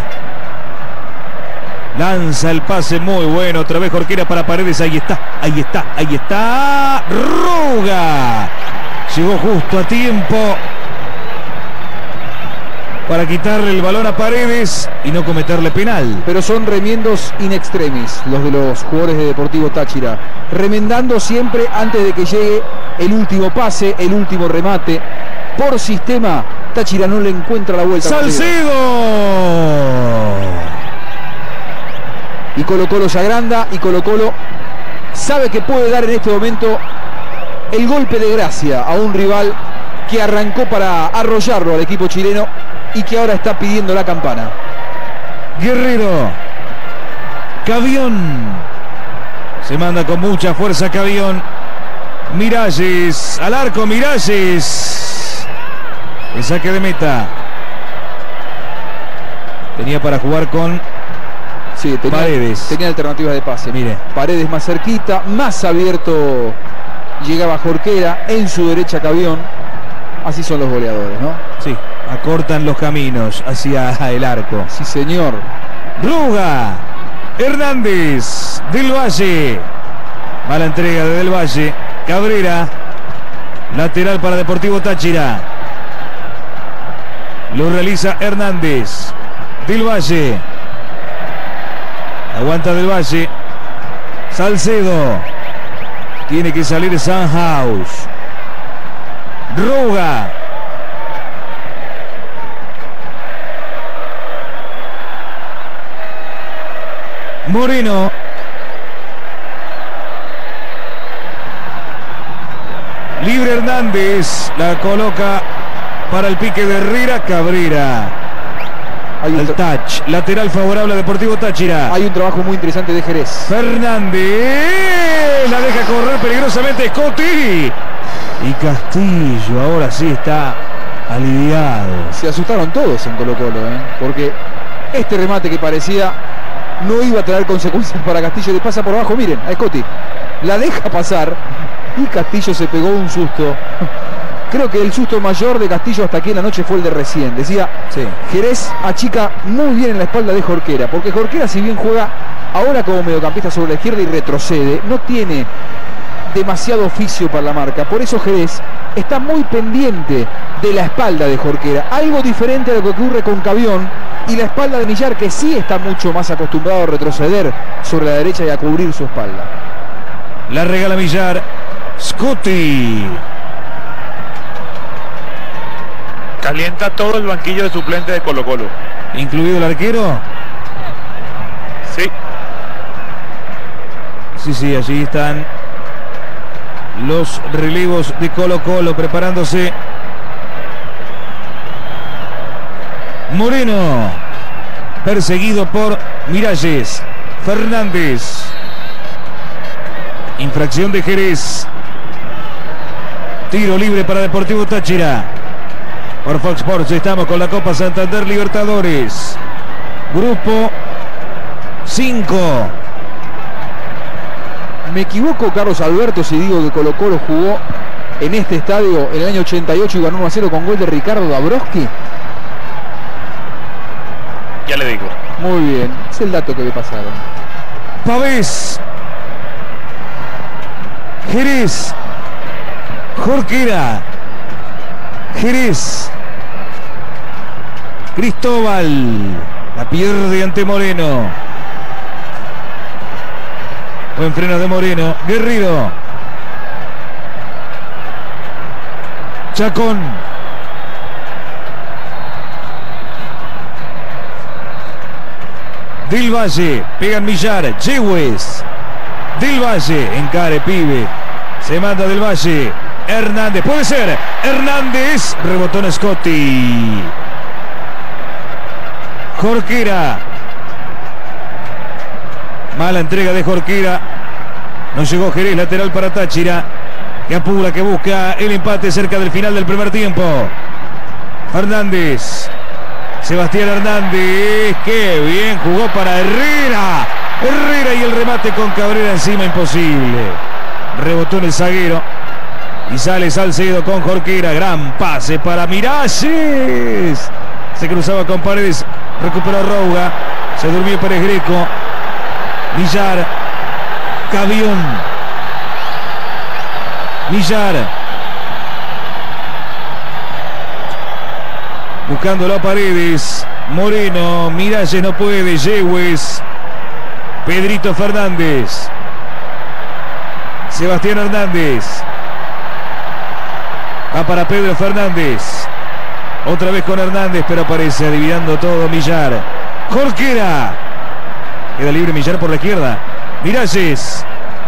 Lanza el pase muy bueno. Otra vez Jorquera para Paredes. Ahí está, ahí está, ahí está. Rouga. Llegó justo a tiempo para quitarle el balón a Paredes y no cometerle penal. Pero son remiendos in extremis los de los jugadores de Deportivo Táchira. Remendando siempre antes de que llegue el último pase, el último remate. Por sistema, Táchira no le encuentra la vuelta. ¡Salcedo! Y Colo Colo se agranda y Colo Colo sabe que puede dar en este momento el golpe de gracia a un rival que arrancó para arrollarlo al equipo chileno y que ahora está pidiendo la campana. Guerrero. Cavión. Se manda con mucha fuerza Cavión. Miralles. Al arco Miralles. El saque de meta. Tenía para jugar con sí, tenía, Paredes. Tenía alternativas de pase. Mire. Paredes más cerquita, más abierto llegaba Jorquera, en su derecha Cavión. Así son los goleadores, ¿no? Sí, acortan los caminos hacia el arco. Sí, señor. Rouga. Hernández, Del Valle. Mala entrega de Del Valle. Cabrera. Lateral para Deportivo Táchira. Lo realiza Hernández. Del Valle. Aguanta Del Valle. Salcedo. Tiene que salir Sanhaus. Rouga. Moreno. Libre Hernández. La coloca para el pique de Herrera. Cabrera. Hay un El touch. Lateral favorable a Deportivo Táchira. Hay un trabajo muy interesante de Jerez. Fernández. La deja correr peligrosamente Scotti. Y Castillo ahora sí está aliviado. Se asustaron todos en Colo Colo, ¿eh? Porque este remate que parecía no iba a traer consecuencias para Castillo, le pasa por abajo, miren, a Scotti. La deja pasar y Castillo se pegó un susto. Creo que el susto mayor de Castillo hasta aquí en la noche fue el de recién. Decía, Sí. Jerez achica muy bien en la espalda de Jorquera, porque Jorquera, si bien juega ahora como mediocampista sobre la izquierda y retrocede, no tiene demasiado oficio para la marca. Por eso Jerez está muy pendiente de la espalda de Jorquera, algo diferente a lo que ocurre con Cavión y la espalda de Millar, que sí está mucho más acostumbrado a retroceder sobre la derecha y a cubrir su espalda. La regala Millar. Scotti. Calienta todo el banquillo de suplente de Colo Colo. Incluido el arquero. Sí. Sí, sí, allí están los relevos de Colo Colo preparándose. Moreno, perseguido por Miralles. Fernández. Infracción de Jerez. Tiro libre para Deportivo Táchira. Por Fox Sports estamos con la Copa Santander Libertadores. Grupo cinco. Me equivoco, Carlos Alberto, si digo que Colo Colo jugó en este estadio en el año ochenta y ocho y ganó uno a cero con gol de Ricardo Dabrowski. Ya le digo. Muy bien, es el dato que le pasaron. Pavés. Jerez. Jorquera. Jerez. Cristóbal. La pierde ante Moreno. Buen freno de Moreno. Guerrero. Chacón. Del Valle. Pegan Millar. Yewes. Del Valle. Encare, pibe. Se manda Del Valle. Hernández. Puede ser. Hernández. Rebotó en Scotti. Jorquera. Mala entrega de Jorquera. No llegó Jerez. Lateral para Táchira. Que apura, que busca el empate cerca del final del primer tiempo. Hernández. Sebastián Hernández. Qué bien jugó para Herrera. Herrera y el remate con Cabrera encima, imposible. Rebotó en el zaguero. Y sale Salcedo con Jorquera. Gran pase para Miralles. Se cruzaba con Paredes. Recuperó Rouga. Se durmió Pérez Greco. Millar. Cavión. Millar. Buscándolo a Paredes. Moreno. Miralles no puede. Yewes. Pedrito Fernández. Sebastián Hernández. Va para Pedro Fernández. Otra vez con Hernández, pero aparece adivinando todo Millar. Jorquera. Queda libre Millar por la izquierda. Miralles.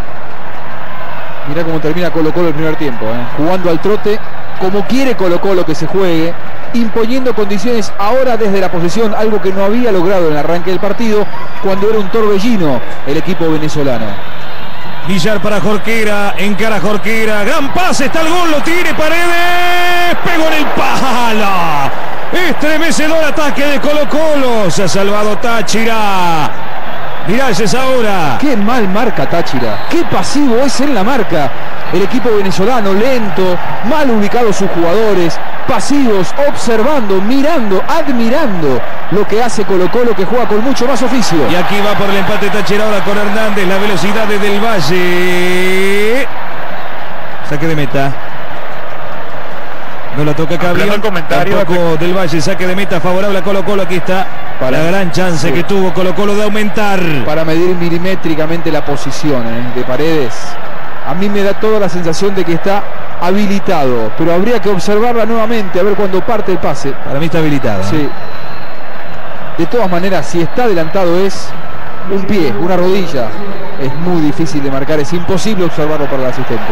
Mirá cómo termina Colo Colo el primer tiempo, ¿eh? Jugando al trote, como quiere Colo Colo que se juegue, imponiendo condiciones ahora desde la posesión, algo que no había logrado en el arranque del partido, cuando era un torbellino el equipo venezolano. Millar para Jorquera, encara Jorquera, gran pase, está el gol, lo tiene Paredes, pegó en el palo. Estremecedor ataque de Colo Colo, se ha salvado Táchira. Miralles ahora. Qué mal marca Táchira, qué pasivo es en la marca. el equipo venezolano, lento, mal ubicados sus jugadores, pasivos, observando, mirando, admirando lo que hace Colo-Colo, que juega con mucho más oficio. Y aquí va por el empate Táchira ahora con Hernández, la velocidad de Del Valle. Saque de meta. No la toca Cabrión. El comentario tampoco Del Valle, saque de meta favorable a Colo-Colo. Aquí está para la gran chance sí. que tuvo Colo-Colo de aumentar. Para medir milimétricamente la posición ¿eh? de Paredes. A mí me da toda la sensación de que está habilitado, pero habría que observarla nuevamente a ver cuando parte el pase. Para mí está habilitado. Sí. De todas maneras, si está adelantado es un pie, una rodilla. Es muy difícil de marcar, es imposible observarlo para el asistente.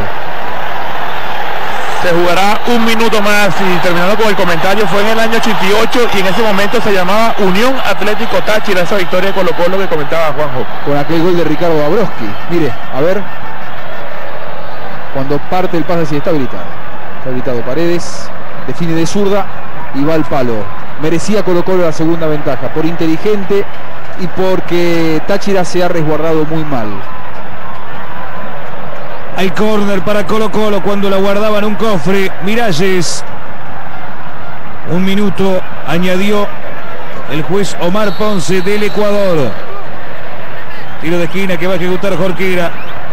Se jugará un minuto más y terminando con el comentario, fue en el año ochenta y ocho y en ese momento se llamaba Unión Atlético Táchira, esa victoria de Colo-Colo que comentaba Juanjo. Con aquel gol de Ricardo Dabrowski. Mire, a ver. Cuando parte el pase, sí está habilitado. Está habilitado Paredes, define de zurda y va al palo. Merecía Colo-Colo la segunda ventaja, por inteligente y porque Táchira se ha resguardado muy mal. Hay córner para Colo-Colo cuando la guardaba en un cofre. Miralles. Un minuto añadió el juez Omar Ponce del Ecuador. Tiro de esquina que va a ejecutar Jorquera.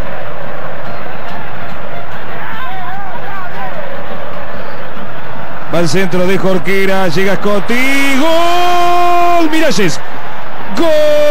Va al centro de Jorquera, llega Scotti, ¡gol! Miralles, ¡gol!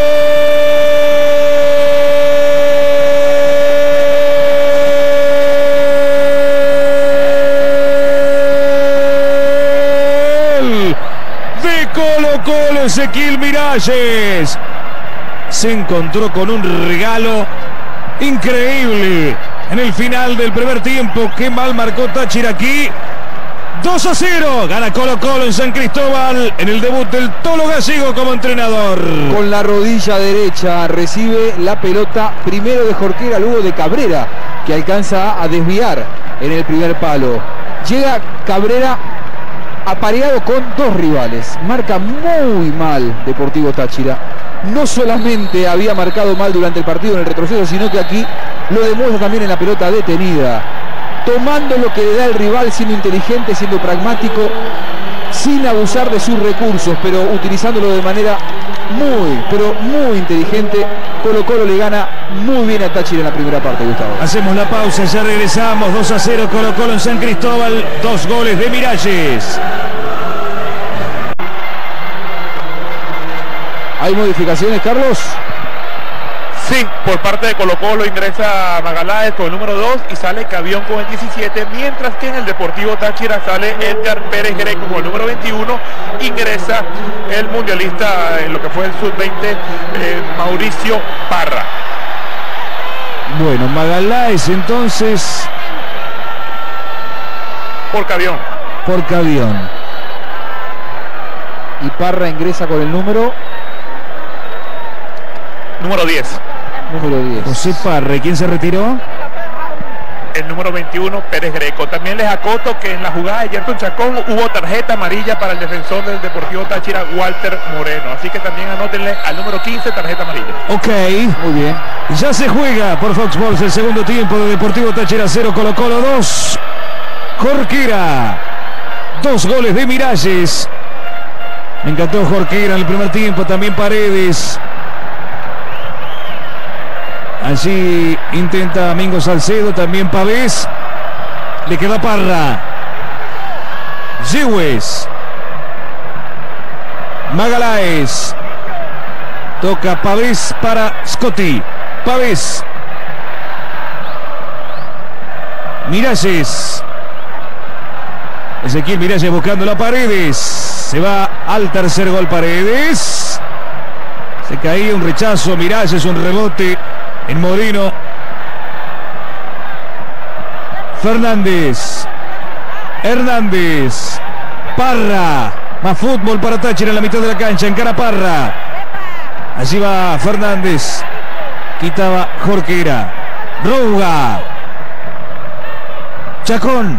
De Colo-Colo, Ezequiel Miralles. Se encontró con un regalo increíble en el final del primer tiempo. Qué mal marcó Táchira aquí. dos a cero, gana Colo-Colo en San Cristóbal en el debut del Tolo Gallego como entrenador. Con la rodilla derecha recibe la pelota primero de Jorquera, luego de Cabrera, que alcanza a desviar en el primer palo. Llega Cabrera apareado con dos rivales. Marca muy mal Deportivo Táchira. No solamente había marcado mal durante el partido en el retroceso, sino que aquí lo demuestra también en la pelota detenida. Tomando lo que le da el rival, siendo inteligente, siendo pragmático, sin abusar de sus recursos, pero utilizándolo de manera muy, pero muy inteligente. Colo-Colo le gana muy bien a Táchira en la primera parte, Gustavo. Hacemos la pausa, ya regresamos. dos a cero Colo-Colo en San Cristóbal, dos goles de Miralles. ¿Hay modificaciones, Carlos? Sí, por parte de Colo-Colo ingresa Magaláes con el número dos y sale Cavión con el diecisiete, mientras que en el Deportivo Táchira sale Edgar Pérez Greco con el número veintiuno, ingresa el mundialista en lo que fue el sub veinte, eh, Mauricio Parra. Bueno, Magaláes entonces por Cavión. Por Cavión. Y Parra ingresa con el número número diez. Número diez. José Parra, ¿quién se retiró? El número veintiuno, Pérez Greco. También les acoto que en la jugada de Yerton Chacón hubo tarjeta amarilla para el defensor del Deportivo Táchira, Walter Moreno. Así que también anótenle al número quince, tarjeta amarilla. Ok. Muy bien. Ya se juega por Fox Sports el segundo tiempo de Deportivo Táchira cero, Colo-Colo dos. Jorquera. Dos goles de Miralles. Me encantó Jorquera en el primer tiempo, también Paredes. Allí intenta Mingo Salcedo, también Pavés. Le queda Parra. Yewes. Magaláes. Toca Pavés para Scotti. Pavés. Miralles. Ezequiel Miralles buscando la Paredes. Se va al tercer gol Paredes. Se caía un rechazo. Miralles, un rebote en Moreno. Fernández. Hernández. Parra. Más fútbol para Táchira en la mitad de la cancha. Encara Parra. Allí va Fernández. Quitaba Jorquera. Rouga. Chacón.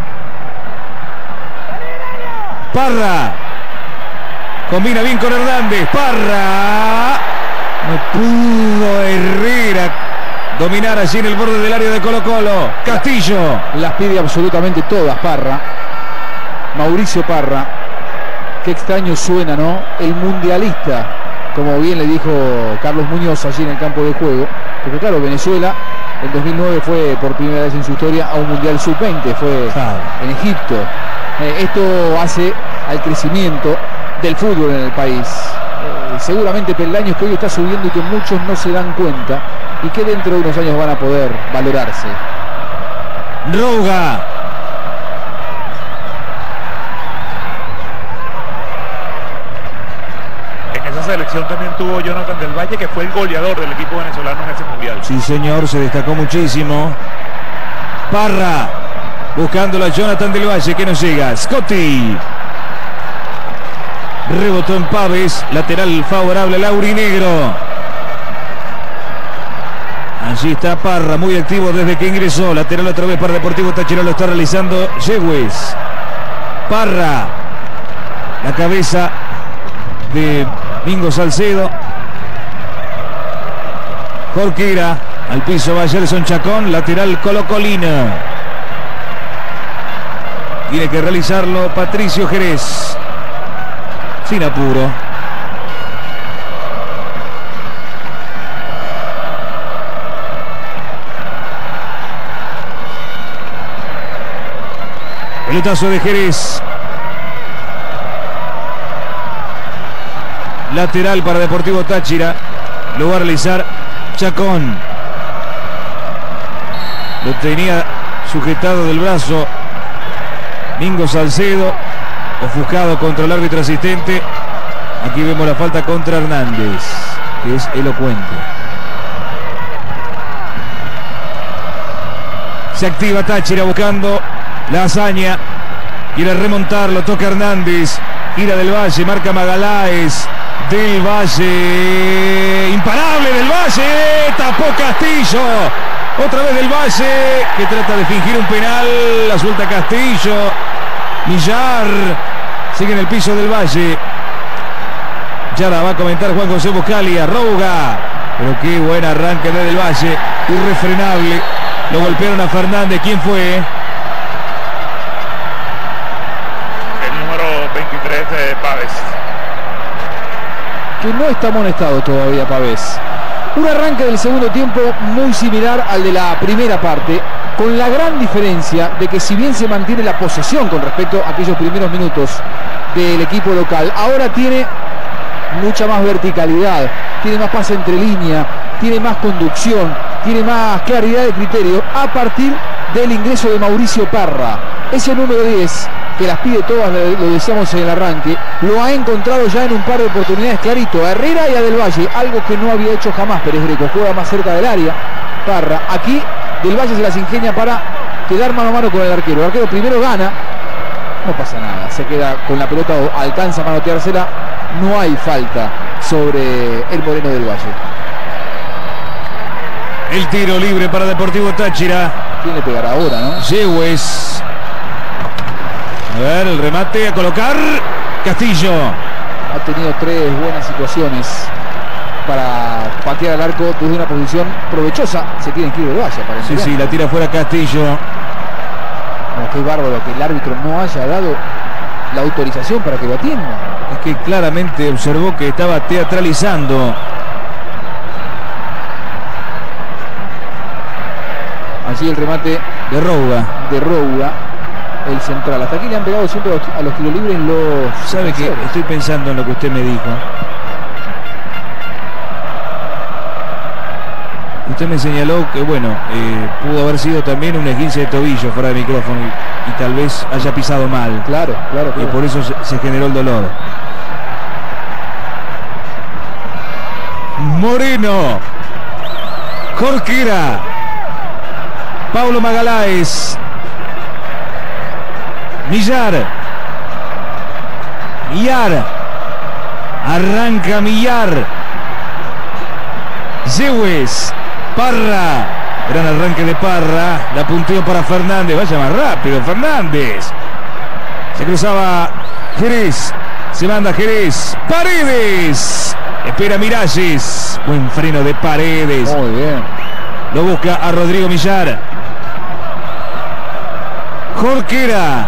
Parra. Combina bien con Hernández. Parra. No pudo Herrera dominar allí en el borde del área de Colo-Colo. Castillo. Las pide absolutamente todas Parra. Mauricio Parra. Qué extraño suena, ¿no? El mundialista, como bien le dijo Carlos Muñoz allí en el campo de juego. Porque claro, Venezuela en dos mil nueve fue por primera vez en su historia a un mundial sub veinte. Fue claro. En Egipto. Eh, esto hace al crecimiento del fútbol en el país. Eh, seguramente peldaños que hoy está subiendo y que muchos no se dan cuenta y que dentro de unos años van a poder valorarse. Rouga. En esa selección también tuvo Jonathan del Valle, que fue el goleador del equipo venezolano en ese mundial. Sí, señor, se destacó muchísimo. Parra. Buscándolo a Jonathan del Valle, que nos llega. Scotti. Rebotó en Paves. Lateral favorable al aurinegro. Allí está Parra, muy activo desde que ingresó. Lateral otra vez para Deportivo Táchira, lo está realizando Yegües. Parra. La cabeza de Mingo Salcedo. Jorquera. Al piso va Gerson Chacón. Lateral Colo-Colina. Tiene que realizarlo Patricio Jerez. Sin apuro. Pelotazo de Jerez. Lateral para Deportivo Táchira. Lo va a realizar Chacón. Lo tenía sujetado del brazo Mingo Salcedo, ofuscado contra el árbitro asistente. Aquí vemos la falta contra Hernández, que es elocuente. Se activa Táchira buscando la hazaña. Quiere remontarlo, toca Hernández. Gira del Valle, marca Magaláes. Del Valle, imparable del Valle, tapó Castillo. Otra vez del Valle, que trata de fingir un penal. La suelta Castillo. Millar sigue en el piso del Valle. Ya la va a comentar Juan José Buscalia. Rouga. Pero qué buen arranque de del Valle. Irrefrenable. Lo golpearon a Fernández. ¿Quién fue? El número veintitrés de Paves. Que no está amonestado todavía Pavés. Un arranque del segundo tiempo muy similar al de la primera parte, con la gran diferencia de que si bien se mantiene la posesión con respecto a aquellos primeros minutos del equipo local, ahora tiene mucha más verticalidad, tiene más pase entre línea, tiene más conducción, tiene más claridad de criterio a partir del ingreso de Mauricio Parra. Ese número diez, que las pide todas, lo decíamos en el arranque, lo ha encontrado ya en un par de oportunidades clarito a Herrera y a Del Valle, algo que no había hecho jamás Pérez Greco. Juega más cerca del área Parra. Aquí Del Valle se las ingenia para quedar mano a mano con el arquero. El arquero primero gana, no pasa nada, se queda con la pelota o alcanza a manoteársela. No hay falta sobre el Moreno del Valle. El tiro libre para Deportivo Táchira. Tiene que pegar ahora, ¿no? Yegües. A ver, el remate a colocar. Castillo. Ha tenido tres buenas situaciones para patear al arco desde una posición provechosa. Se tiene que ir del Valle, Sí, sí, la tira fuera Castillo. Como que bárbaro que el árbitro no haya dado la autorización para que lo atienda. Es que claramente observó que estaba teatralizando. Allí el remate de Rouga. De Rouga, el central. Hasta aquí le han pegado siempre a los, a los tiros libres los... ¿Sabe qué? Estoy pensando en lo que usted me dijo. Usted me señaló que, bueno, eh, pudo haber sido también un esguince de tobillo fuera de micrófono y, y tal vez haya pisado mal. Claro, claro. claro. Y por eso se, se generó el dolor. Moreno. Jorquera. Pablo Magaláes. Millar. Millar. Arranca Millar. Yegües. Parra. Gran arranque de Parra. La punteó para Fernández. Vaya más rápido Fernández. Se cruzaba Jerez. Se manda Jerez. Paredes. Espera Miralles. Buen freno de Paredes. Muy bien. Lo busca a Rodrigo Millar. Jorquera.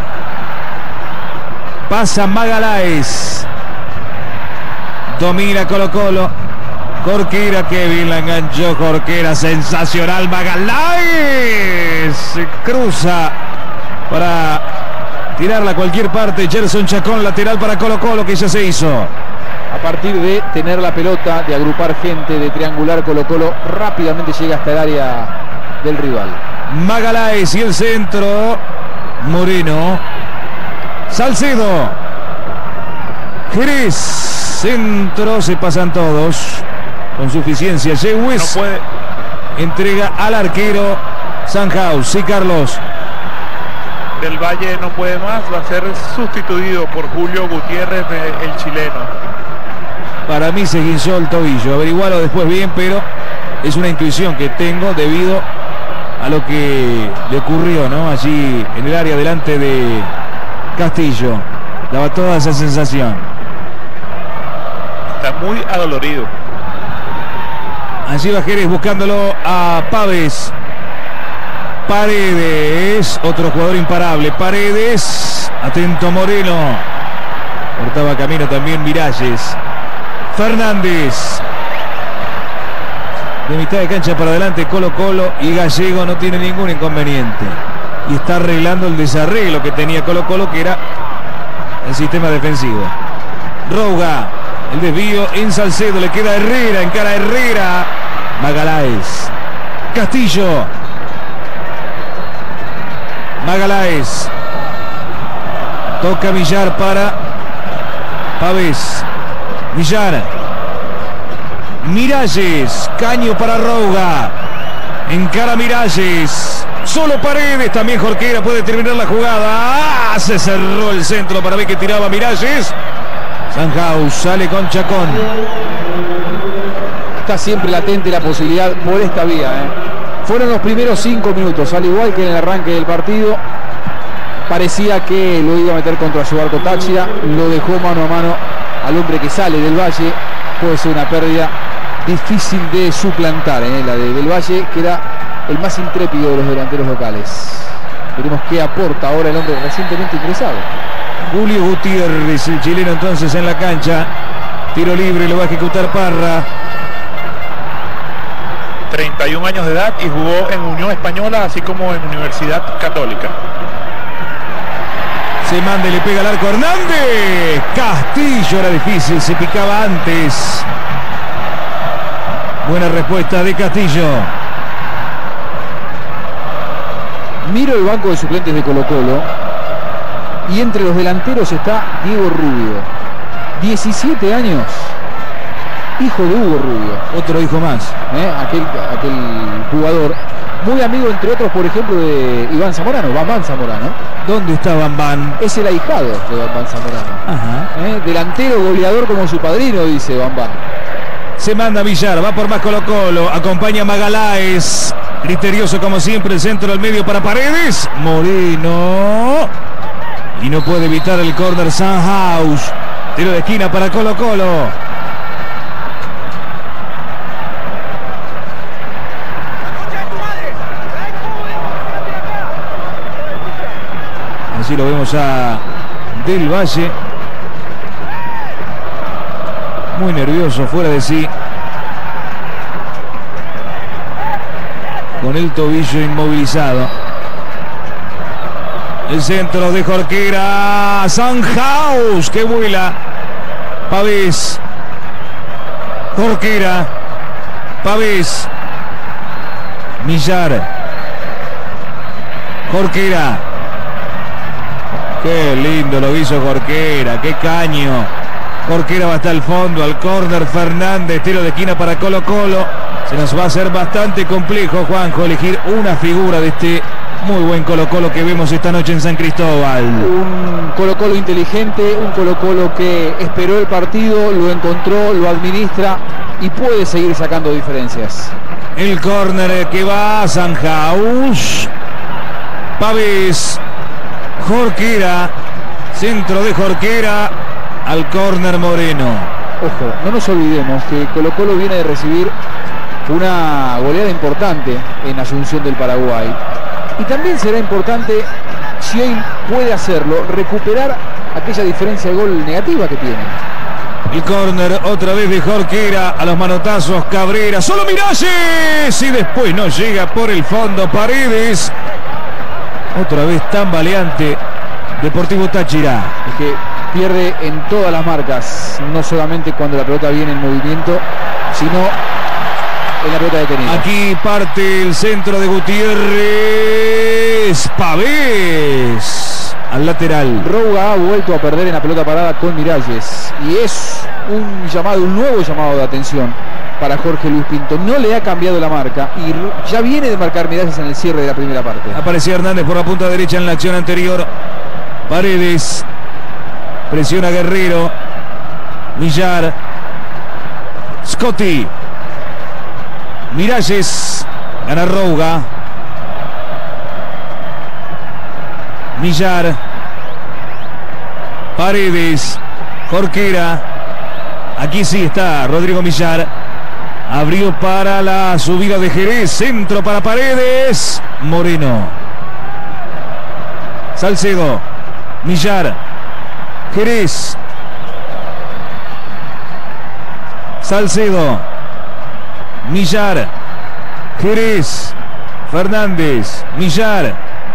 Pasa Magaláes. Domina Colo Colo. Jorquera, que bien la enganchó Jorquera. Sensacional Magaláes. Cruza para tirarla a cualquier parte. Gerson Chacón, lateral para Colo Colo, que ya se hizo. A partir de tener la pelota, de agrupar gente, de triangular, Colo Colo rápidamente llega hasta el área del rival. Magaláes y el centro. Moreno. Salcedo. Jerez. Centro. Se pasan todos. Con suficiencia. Lewis. No puede. Entrega al arquero Sanhaus. Sí, Carlos. Del Valle no puede más. Va a ser sustituido por Julio Gutiérrez, el chileno. Para mí se guinzó el tobillo. Averigualo después bien, pero es una intuición que tengo debido a lo que le ocurrió, ¿no? Allí en el área delante de Castillo. Daba toda esa sensación. Está muy adolorido. Allí va Jerez buscándolo a Pávez. Paredes, otro jugador imparable. Paredes, atento Moreno. Cortaba camino también Miralles. Fernández. De mitad de cancha para adelante Colo Colo, y Gallego no tiene ningún inconveniente. Y está arreglando el desarreglo que tenía Colo Colo, que era el sistema defensivo. Rouga, el desvío en Salcedo, le queda Herrera, encara Herrera. Magaláes. Castillo. Magaláes. Toca Millar para Pávez. Millar. Miralles. Caño para Rouga. Encara Miralles. Solo Paredes. También Jorquera puede terminar la jugada. ¡Ah! Se cerró el centro para ver que tiraba Miralles. Sanhaus sale con Chacón. Está siempre latente la posibilidad por esta vía, ¿eh? Fueron los primeros cinco minutos, al igual que en el arranque del partido. Parecía que lo iba a meter contra su arco Táchira. Lo dejó mano a mano al hombre que sale del Valle. Puede ser una pérdida difícil de suplantar, ¿eh? La de Del Valle, que era el más intrépido de los delanteros locales. Veremos qué aporta ahora el hombre recientemente ingresado. Julio Gutiérrez, el chileno entonces en la cancha. Tiro libre, lo va a ejecutar Parra. treinta y un años de edad y jugó en Unión Española, así como en Universidad Católica. Se manda y le pega al arco Hernández. Castillo, era difícil, se picaba antes. Buena respuesta de Castillo. Miro el banco de suplentes de Colo Colo y entre los delanteros está Diego Rubio, diecisiete años, hijo de Hugo Rubio. Otro hijo más, ¿eh? aquel, aquel jugador muy amigo, entre otros, por ejemplo, de Iván Zamorano, Bambán Zamorano. ¿Dónde está Bambán? Es el ahijado de Bambán Zamorano. Ajá. ¿Eh? Delantero goleador como su padrino, dice Bambán. Se manda Villar, va por más Colo Colo, acompaña Magaláes. Criterioso como siempre, el centro al medio para Paredes. Moreno. Y no puede evitar el córner Sanhaus. Tiro de esquina para Colo Colo. Así lo vemos a Del Valle. Muy nervioso, fuera de sí. Con el tobillo inmovilizado. El centro de Jorquera. Sanhaus, que vuela. Pávez. Jorquera. Pávez. Millar. Jorquera. Qué lindo lo hizo Jorquera. Qué caño. Jorquera va hasta el fondo, al córner Fernández, tiro de esquina para Colo Colo. Se nos va a hacer bastante complejo, Juanjo, elegir una figura de este muy buen Colo Colo que vemos esta noche en San Cristóbal. Un Colo Colo inteligente, un Colo Colo que esperó el partido, lo encontró, lo administra y puede seguir sacando diferencias. El córner que va a Sanhaus. Pávez. Jorquera. Centro de Jorquera. Al córner Moreno. Ojo, no nos olvidemos que Colo Colo viene de recibir una goleada importante en Asunción del Paraguay. Y también será importante, si hoy puede hacerlo, recuperar aquella diferencia de gol negativa que tiene. El córner otra vez de Jorquera, a los manotazos Cabrera, solo Miralles y después no llega por el fondo Paredes. Otra vez tambaleante Deportivo Táchira. Es que pierde en todas las marcas, no solamente cuando la pelota viene en movimiento, sino en la pelota detenida. Aquí parte el centro de Gutiérrez. Pavés al lateral. Rouga ha vuelto a perder en la pelota parada con Miralles. Y es un llamado, un nuevo llamado de atención para Jorge Luis Pinto. No le ha cambiado la marca y ya viene de marcar Miralles en el cierre de la primera parte. Aparecía Hernández por la punta derecha en la acción anterior. Paredes presiona Guerrero. Millar. Scotty. Miralles. Gana Rouga. Millar. Paredes. Jorquera. Aquí sí está Rodrigo Millar. Abrió para la subida de Jerez. Centro para Paredes. Moreno. Salcedo. Millar. Jerez. Salcedo. Millar. Jerez. Fernández. Millar.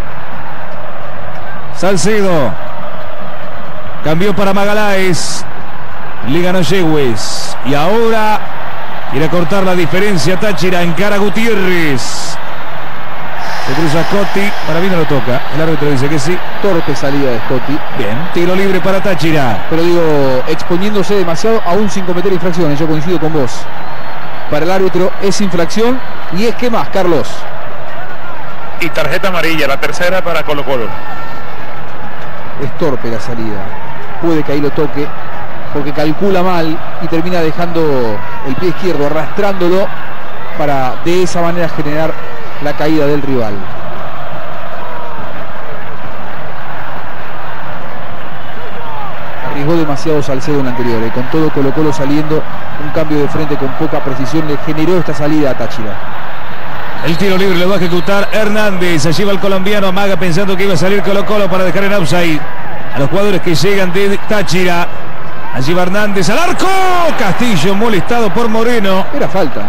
Salcedo. Cambió para Magaláes. Le ganó Yegües. Y ahora quiere cortar la diferencia Táchira. Encara Gutiérrez. Se cruza Scotti. Para mí no lo toca. El árbitro dice que sí. Torpe salida de Scotti. Bien. Tiro libre para Táchira. Pero digo, exponiéndose demasiado, aún sin cometer infracciones. Yo coincido con vos. Para el árbitro es infracción. Y es que más, Carlos. Y tarjeta amarilla, la tercera para Colo Colo. Es torpe la salida. Puede que ahí lo toque, porque calcula mal y termina dejando el pie izquierdo, arrastrándolo para de esa manera generar la caída del rival. Arriesgó demasiado Salcedo en la anterior, y con todo Colo Colo saliendo, un cambio de frente con poca precisión le generó esta salida a Táchira. El tiro libre lo va a ejecutar Hernández. Allí va el colombiano, amaga pensando que iba a salir Colo Colo para dejar en offside a los jugadores que llegan de Táchira. Allí va Hernández al arco. Castillo molestado por Moreno. Era falta.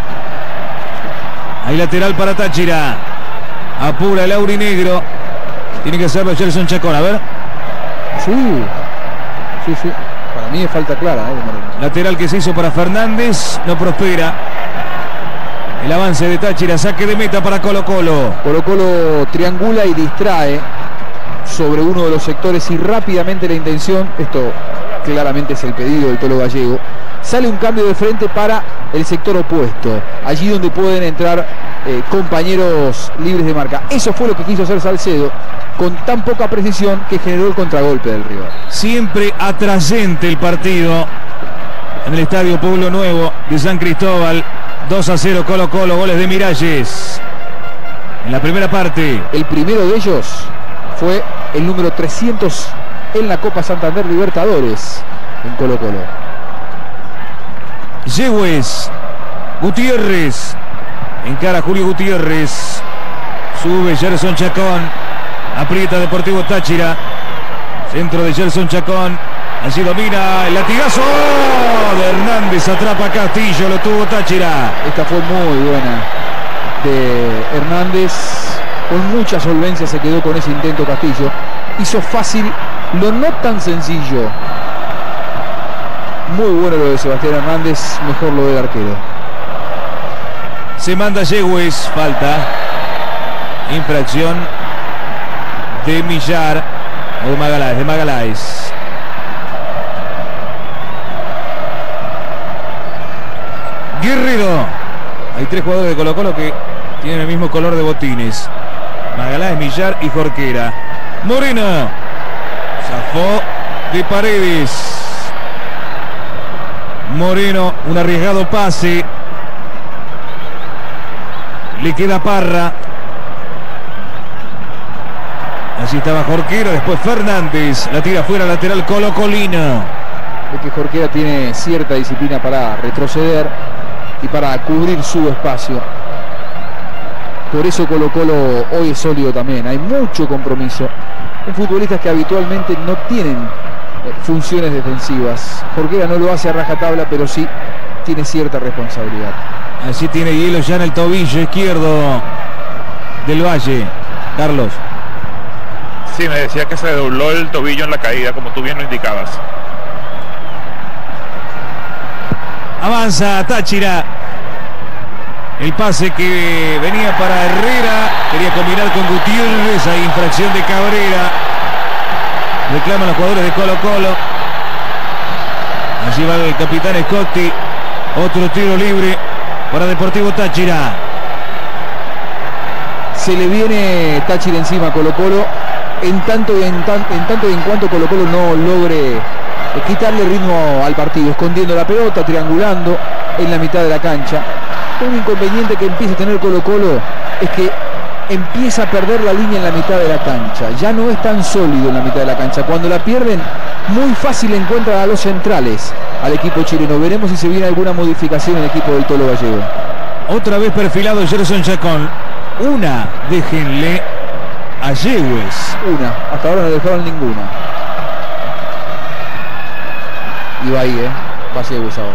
Hay lateral para Táchira. Apura el aurinegro. Tiene que hacerlo Gerson Chacón. A ver. Sí. Sí, sí. Para mí es falta clara, ¿eh, de Moreno. Lateral que se hizo para Fernández. No prospera. El avance de Táchira. Saque de meta para Colo Colo. Colo Colo triangula y distrae sobre uno de los sectores y rápidamente la intención, esto claramente es el pedido del Tolo Gallego, sale un cambio de frente para el sector opuesto, allí donde pueden entrar eh, compañeros libres de marca. Eso fue lo que quiso hacer Salcedo, con tan poca precisión que generó el contragolpe del rival. Siempre atrayente el partido en el Estadio Pueblo Nuevo de San Cristóbal. Dos a cero Colo Colo, goles de Miralles en la primera parte. El primero de ellos fue el número trescientos en la Copa Santander Libertadores en Colo Colo. Yegües. Gutiérrez. Encara Julio Gutiérrez. Sube Gerson Chacón. Aprieta Deportivo Táchira. Centro de Gerson Chacón. Allí domina el latigazo de Hernández. Atrapa a Castillo. Lo tuvo Táchira. Esta fue muy buena de Hernández. Con mucha solvencia se quedó con ese intento Castillo. Hizo fácil lo no tan sencillo. Muy bueno lo de Sebastián Hernández. Mejor lo del arquero. Se manda Yegües. Falta. Infracción de Millar. O de Magaláes. De Magaláes. Guerrero. Hay tres jugadores de Colo Colo que tienen el mismo color de botines. Magaláes, Millar y Jorquera. Moreno. Zafó de Paredes. Moreno, un arriesgado pase. Le queda Parra. Allí estaba Jorquera, después Fernández. La tira fuera, lateral Colo Colino. Es que Jorquera tiene cierta disciplina para retroceder y para cubrir su espacio. Por eso Colo Colo hoy es sólido también, hay mucho compromiso en futbolistas que habitualmente no tienen eh, funciones defensivas. Jorquera no lo hace a rajatabla, pero sí tiene cierta responsabilidad. Así tiene hielo ya en el tobillo izquierdo del Valle. Carlos. Sí, me decía que se dobló el tobillo en la caída, como tú bien lo indicabas. Avanza Táchira. El pase que venía para Herrera. Quería combinar con Gutiérrez. Hay infracción de Cabrera. Reclaman los jugadores de Colo Colo. Allí va el capitán Scotti. Otro tiro libre para Deportivo Táchira. Se le viene Táchira encima a Colo Colo. En tanto y en, tan, en tanto y en cuanto Colo Colo no logre quitarle ritmo al partido, escondiendo la pelota, triangulando en la mitad de la cancha. Un inconveniente que empieza a tener Colo Colo es que empieza a perder la línea en la mitad de la cancha. Ya no es tan sólido en la mitad de la cancha. Cuando la pierden, muy fácil encuentran a los centrales al equipo chileno. Veremos si se viene alguna modificación en el equipo del Tolo Gallego. Otra vez perfilado Gerson Chacón. Una, déjenle a Yegües. Una, hasta ahora no dejaron ninguna. Y va ahí, eh. Va Yegües ahora.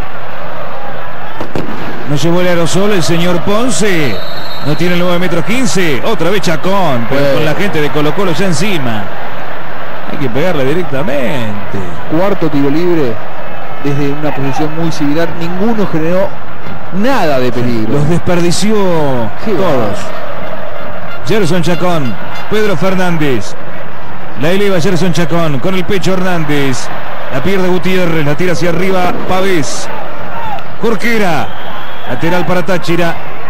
No llevó el aerosol el señor Ponce. No tiene el nueve metros quince. Otra vez Chacón, pero bueno, con la gente de Colo Colo ya encima. Hay que pegarle directamente. Cuarto tiro libre desde una posición muy similar. Ninguno generó nada de peligro. Los desperdició Qué todos. Gerson Chacón, Pedro Fernández. La eleva Gerson Chacón con el pecho Hernández. La pierde Gutiérrez, la tira hacia arriba Pavés. Jorquera, lateral para Táchira.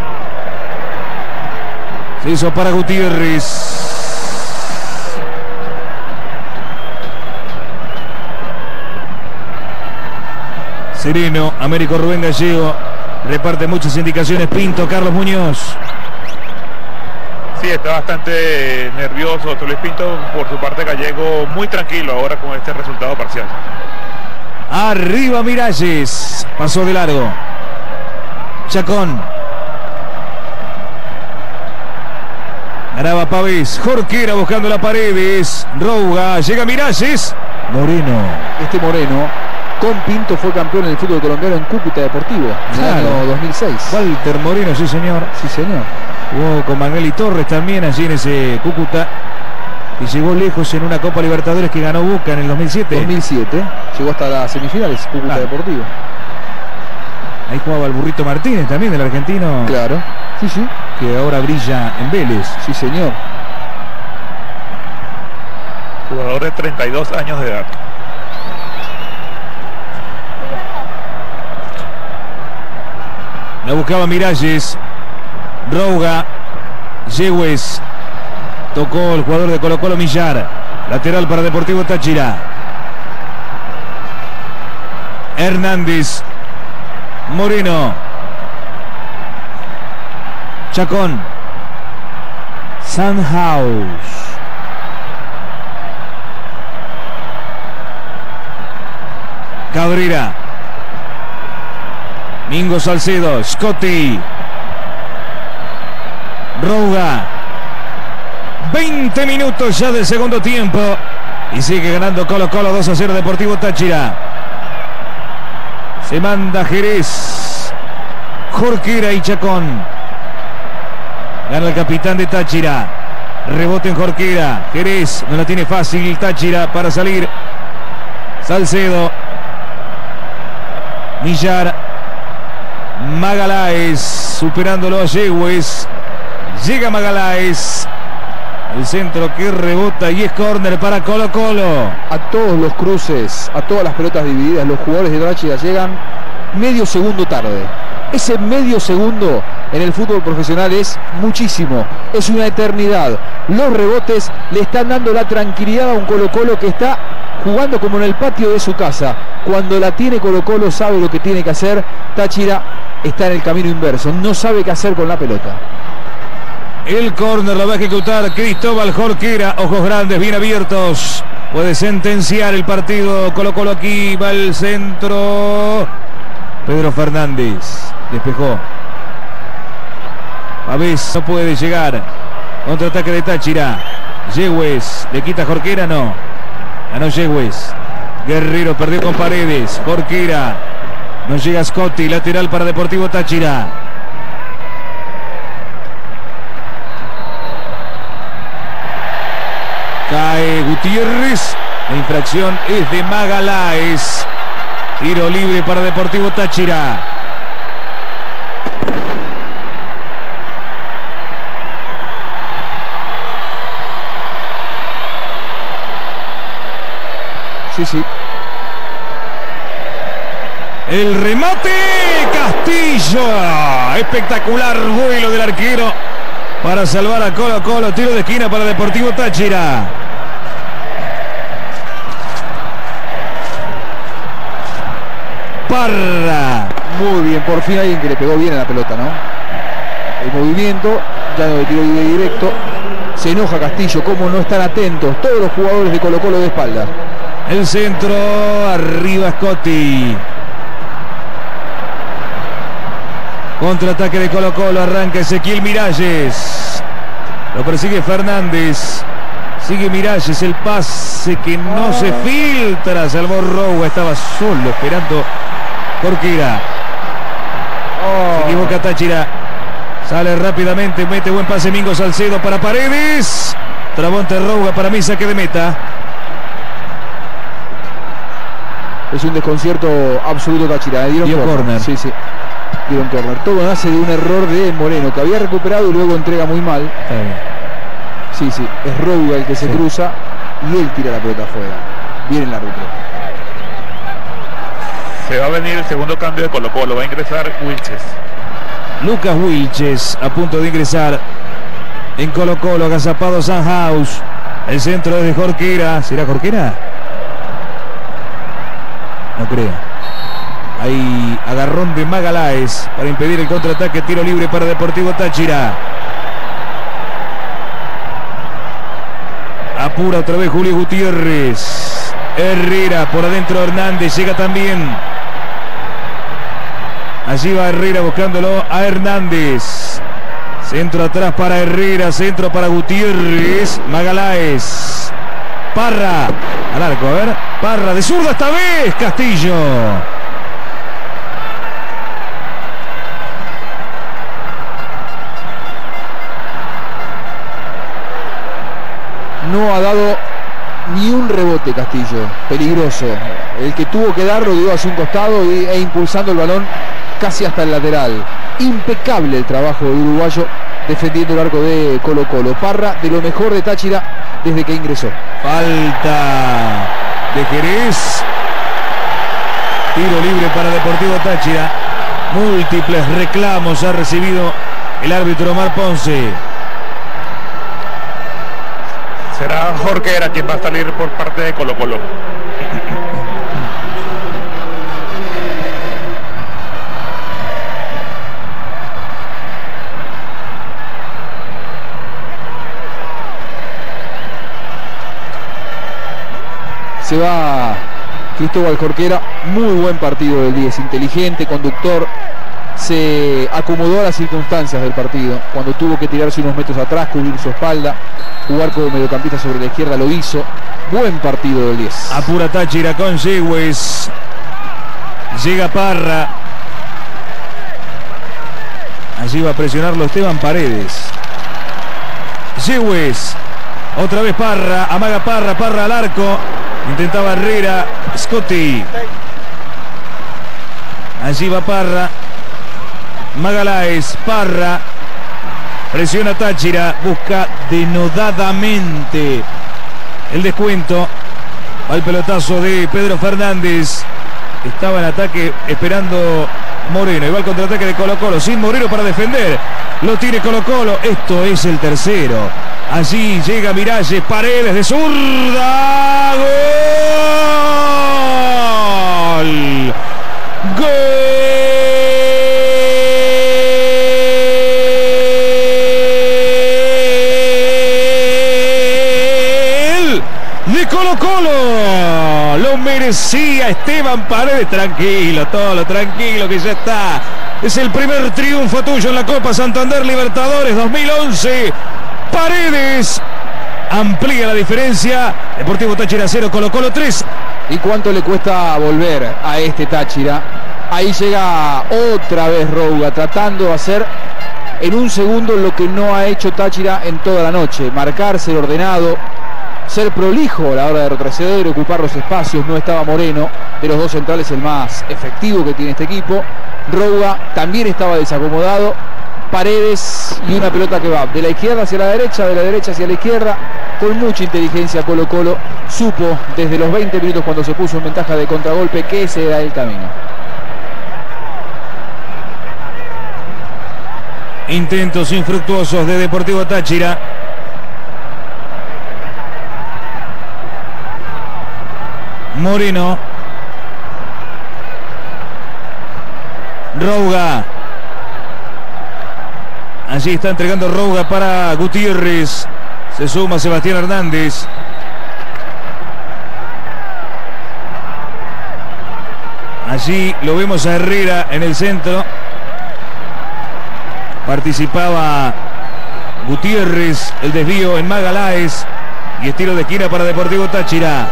Se hizo para Gutiérrez. Sereno, Américo Rubén Gallego. Reparte muchas indicaciones Pinto, Carlos Muñoz. Sí, está bastante nervioso Luis Pinto. Por su parte Gallego muy tranquilo ahora con este resultado parcial. Arriba Miralles. Pasó de largo. Chacón. Ganaba Pavés. Jorquera buscando la Paredes. Rouga. Llega Miralles. Moreno. Este Moreno con Pinto fue campeón en el fútbol colombiano en Cúcuta Deportivo en el Claro. año dos mil seis. Walter Moreno, sí señor. Sí, señor. Jugó con Magnelli Torres también allí en ese Cúcuta. Y llegó lejos en una Copa Libertadores que ganó Boca en el dos mil siete. dos mil siete. Llegó hasta las semifinales Cúcuta Claro. Deportivo. Ahí jugaba el Burrito Martínez también, del argentino. Claro. Sí, sí. Que ahora brilla en Vélez. Sí, señor. Jugador de treinta y dos años de edad. La buscaba Miralles. Rouga. Yegües. Tocó el jugador de Colo Colo Millar. Lateral para Deportivo Táchira. Hernández. Moreno. Chacón. Sandhaus. Cabrera. Mingo Salcedo. Scotti. Rouga. veinte minutos ya del segundo tiempo. Y sigue ganando Colo Colo dos a cero Deportivo Táchira. Se manda Jerez. Jorquera y Chacón. Gana el capitán de Táchira. Rebote en Jorquera. Jerez no la tiene fácil Táchira para salir. Salcedo. Millar. Magaláes superándolo a Yegües. Llega Magaláes. El centro que rebota y es córner para Colo Colo. A todos los cruces, a todas las pelotas divididas, los jugadores de Táchira llegan medio segundo tarde. Ese medio segundo en el fútbol profesional es muchísimo, es una eternidad. Los rebotes le están dando la tranquilidad a un Colo Colo que está jugando como en el patio de su casa. Cuando la tiene Colo Colo sabe lo que tiene que hacer. Táchira está en el camino inverso, no sabe qué hacer con la pelota. El córner lo va a ejecutar Cristóbal Jorquera. Ojos grandes, bien abiertos. Puede sentenciar el partido. Colo Colo aquí. Va el centro. Pedro Fernández. Despejó. Pavés no puede llegar. Contraataque de Táchira. Yegües. ¿Le quita Jorquera? No. Ganó Yegües. Guerrero perdió con Paredes. Jorquera. No llega Scotti. Lateral para Deportivo Táchira. Cae Gutiérrez. La infracción es de Magaláes. Tiro libre para Deportivo Táchira. Sí, sí. El remate. Castillo. Espectacular vuelo del arquero para salvar a Colo Colo. Tiro de esquina para Deportivo Táchira. Parra. Muy bien, por fin alguien que le pegó bien a la pelota, ¿no? El movimiento, ya no de tiro directo. Se enoja Castillo, cómo no están atentos todos los jugadores de Colo Colo de espalda. El centro, arriba Scotti. Contraataque de Colo Colo, arranca Ezequiel Miralles. Lo persigue Fernández. Sigue Miralles, el pase que no se filtra. Salvó Roua, estaba solo esperando Jorquera. Se equivoca Táchira. Sale rápidamente, mete buen pase Mingo Salcedo para Paredes. Trabonte Roua, para mí saque de meta. Es un desconcierto absoluto Táchira. Dieron Dio corner. corner. Sí, sí. Dieron corner. Todo nace de un error de Moreno, que había recuperado y luego entrega muy mal. Está bien. Sí, sí. Es Roua el que se Sí. cruza y él tira la pelota afuera. Viene el árbitro. Se va a venir el segundo cambio de Colo Colo. Va a ingresar Wilches. Lucas Wilches a punto de ingresar en Colo Colo. Agazapado Sanhaus. El centro es de Jorquera. ¿Será Jorquera? No creo. Hay agarrón de Magaláes para impedir el contraataque. Tiro libre para Deportivo Táchira. Apura otra vez Julio Gutiérrez. Herrera por adentro, Hernández llega también. Allí va Herrera buscándolo a Hernández. Centro atrás para Herrera, centro para Gutiérrez. Magaláes. Parra. Al arco, a ver. Parra de zurda esta vez. Castillo. No ha dado ni un rebote Castillo. Peligroso. El que tuvo que dar lo dio hacia un costado y, e impulsando el balón casi hasta el lateral. Impecable el trabajo del uruguayo defendiendo el arco de Colo Colo. Parra de lo mejor de Táchira desde que ingresó. Falta de Jerez. Tiro libre para Deportivo Táchira. Múltiples reclamos ha recibido el árbitro Omar Ponce. Será Jorquera quien va a salir por parte de Colo Colo. Se va Cristóbal Jorquera. Muy buen partido del diez. Inteligente, conductor. Se acomodó a las circunstancias del partido. Cuando tuvo que tirarse unos metros atrás, cubrir su espalda, jugar como mediocampista sobre la izquierda, lo hizo. Buen partido del diez. Apura Táchira con Yegües. Llega Parra. Allí va a presionarlo Esteban Paredes. Yegües. Otra vez Parra. Amaga Parra. Parra al arco. Intentaba Herrera. Scotti. Allí va Parra. Magaláes. Parra. Presiona Táchira. Busca denodadamente el descuento. Al pelotazo de Pedro Fernández. Estaba en ataque esperando Moreno. Y va al contraataque de Colo Colo. Sin Moreno para defender. Lo tiene Colo Colo. Esto es el tercero. Allí llega Miralles. Paredes de zurda. ¡Gol! ¡Gol! De Colo Colo. Lo merecía Esteban Paredes. Tranquilo, todo tranquilo, que ya está Es el primer triunfo tuyo en la Copa Santander Libertadores dos mil once. Paredes amplía la diferencia. Deportivo Táchira cero, Colo-Colo tres. ¿Y cuánto le cuesta volver a este Táchira? Ahí llega otra vez Rouga, tratando de hacer en un segundo lo que no ha hecho Táchira en toda la noche. Marcar, ser ordenado, ser prolijo a la hora de retroceder, ocupar los espacios. No estaba Moreno, de los dos centrales el más efectivo que tiene este equipo. Rouga también estaba desacomodado. Paredes y una pelota que va de la izquierda hacia la derecha, de la derecha hacia la izquierda, con mucha inteligencia. Colo-Colo supo desde los veinte minutos, cuando se puso en ventaja de contragolpe, que ese era el camino. Intentos infructuosos de Deportivo Táchira. Moreno. Rouga. Allí está entregando Rouga para Gutiérrez. Se suma Sebastián Hernández. Allí lo vemos a Herrera en el centro. Participaba Gutiérrez. El desvío en Magaláes. Y estilo de esquina para Deportivo Táchira.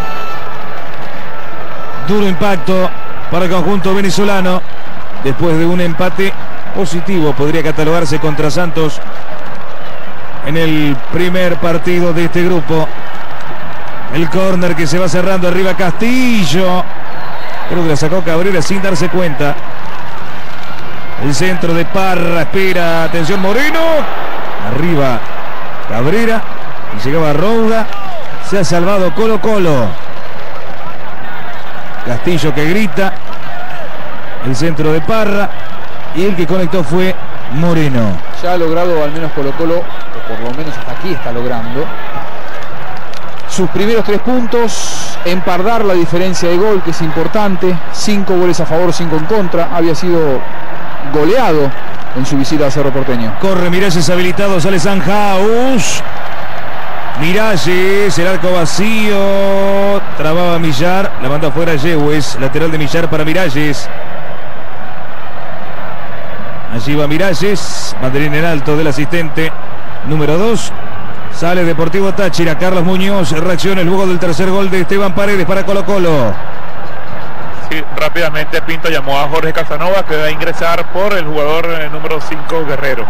Duro impacto para el conjunto venezolano. Después de un empate positivo, podría catalogarse, contra Santos en el primer partido de este grupo. El córner que se va cerrando, arriba Castillo. Creo que la sacó Cabrera sin darse cuenta. El centro de Parra, espera, atención Moreno. Arriba Cabrera y llegaba Rouga. Se ha salvado Colo-Colo. Castillo que grita. El centro de Parra. Y el que conectó fue Moreno. Ya ha logrado, al menos Colo-Colo, o por lo menos hasta aquí está logrando, sus primeros tres puntos, empardar la diferencia de gol, que es importante. Cinco goles a favor, cinco en contra. Había sido goleado en su visita a Cerro Porteño. Corre Miralles habilitado, sale Sanjaus. Miralles, el arco vacío. Trababa Millar, la manda afuera Yewes. Lateral de Millar para Miralles. Allí va Miralles, banderín en alto del asistente número dos. Sale Deportivo Táchira. Carlos Muñoz reacciona luego del tercer gol de Esteban Paredes para Colo-Colo. Sí, rápidamente Pinto llamó a Jorge Casanova, que va a ingresar por el jugador eh, número cinco, Guerrero.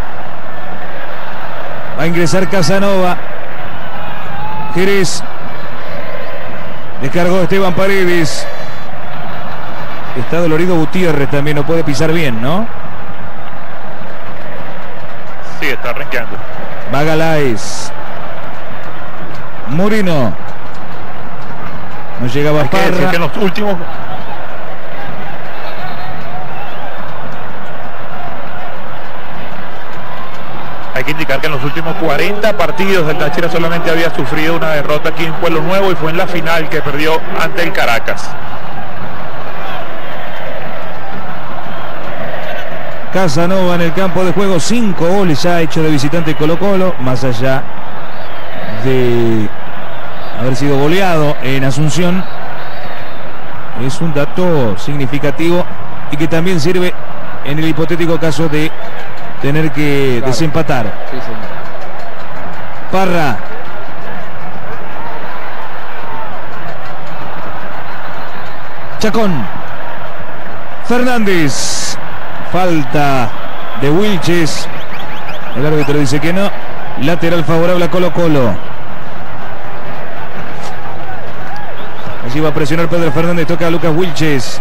Va a ingresar Casanova. Jerez. Descargó Esteban Paredes. Está dolorido Gutiérrez también, no puede pisar bien, ¿no? Sí, está arranqueando. Magaláes. Moreno. No llegaba Hay que decir Parra. que en los últimos... Hay que indicar que en los últimos cuarenta partidos el Táchira solamente había sufrido una derrota aquí en Pueblo Nuevo, y fue en la final que perdió ante el Caracas. Casanova en el campo de juego. Cinco goles ya ha hecho de visitante Colo-Colo, más allá de haber sido goleado en Asunción. Es un dato significativo y que también sirve en el hipotético caso de tener que claro. desempatar. Sí, sí. Parra. Chacón. Fernández. Falta de Wilches. El árbitro dice que no. Lateral favorable a Colo-Colo. Allí va a presionar Pedro Fernández. Toca a Lucas Wilches.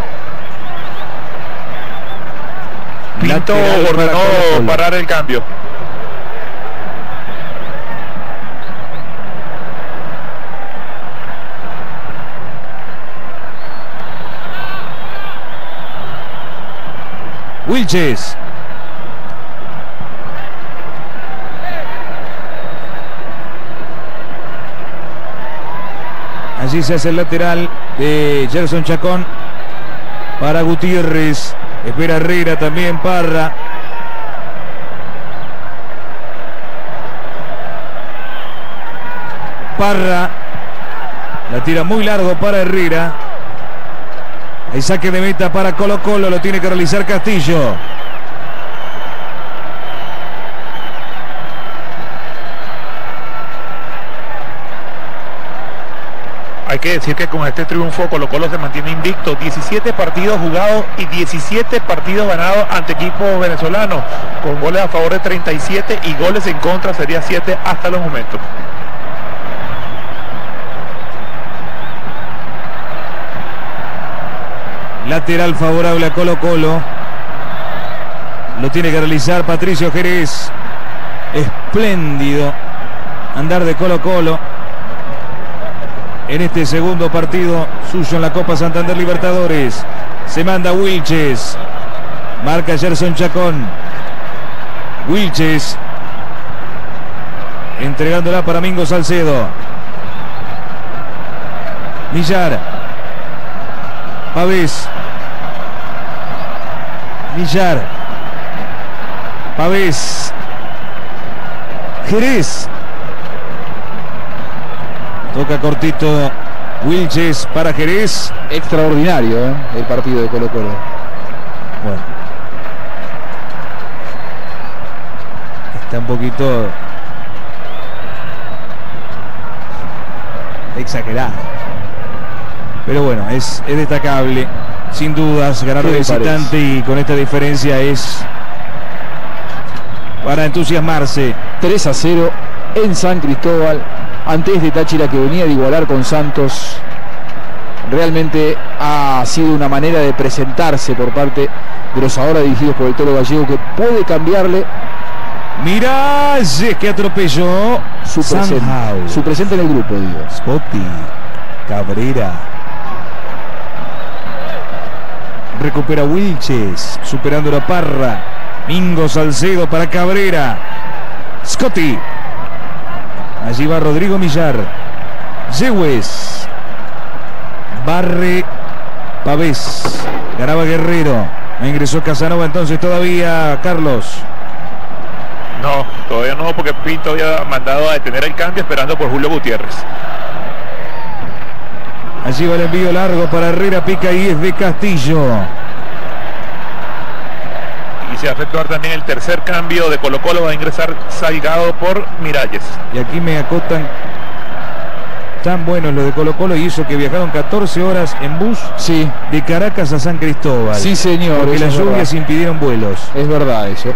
Pinto ordenó parar el cambio. Wilches. Allí se hace el lateral de Gerson Chacón para Gutiérrez. Espera Herrera, también Parra. Parra. La tira muy largo para Herrera. El saque de meta para Colo-Colo, lo tiene que realizar Castillo. hay que decir que con este triunfo Colo Colo se mantiene invicto, diecisiete partidos jugados y diecisiete partidos ganados ante equipos venezolanos, con goles a favor de treinta y siete y goles en contra sería siete hasta los momentos. Lateral favorable a Colo Colo. Lo tiene que realizar Patricio Jerez. Espléndido andar de Colo Colo en este segundo partido suyo en la Copa Santander Libertadores. Se manda Wilches. Marca Gerson Chacón. Wilches entregándola para Mingo Salcedo. Millar. Pavés. Millar. Pavés. Jerez. Toca cortito Wilches para Jerez. Extraordinario, ¿eh? El partido de Colo Colo. Bueno. Está un poquito exagerado. Pero bueno, es, es destacable. Sin dudas, ganar de visitante y con esta diferencia es para entusiasmarse. tres a cero en San Cristóbal ante este Táchira que venía de igualar con Santos. Realmente ha sido una manera de presentarse por parte de los ahora dirigidos por el Toro Gallego, que puede cambiarle. Miralles que atropelló su presente, su presente en el grupo, digo. Scotty Cabrera. Recupera Wilches, superando la Parra. Mingo Salcedo para Cabrera. Scotty. Allí va Rodrigo Millar. Yewes. Barre Pavés. Ganaba Guerrero. Ingresó Casanova entonces todavía, Carlos. No, todavía no, porque Pinto había mandado a detener el cambio esperando por Julio Gutiérrez. Allí va el envío largo para Herrera, pica y es de Castillo. Y se va a efectuar también el tercer cambio de Colo Colo, va a ingresar Salgado por Miralles. Y aquí me acotan, tan buenos lo de Colo Colo, y eso que viajaron catorce horas en bus, sí, de Caracas a San Cristóbal. Sí, señor. Porque las lluvias impidieron vuelos. Es verdad eso.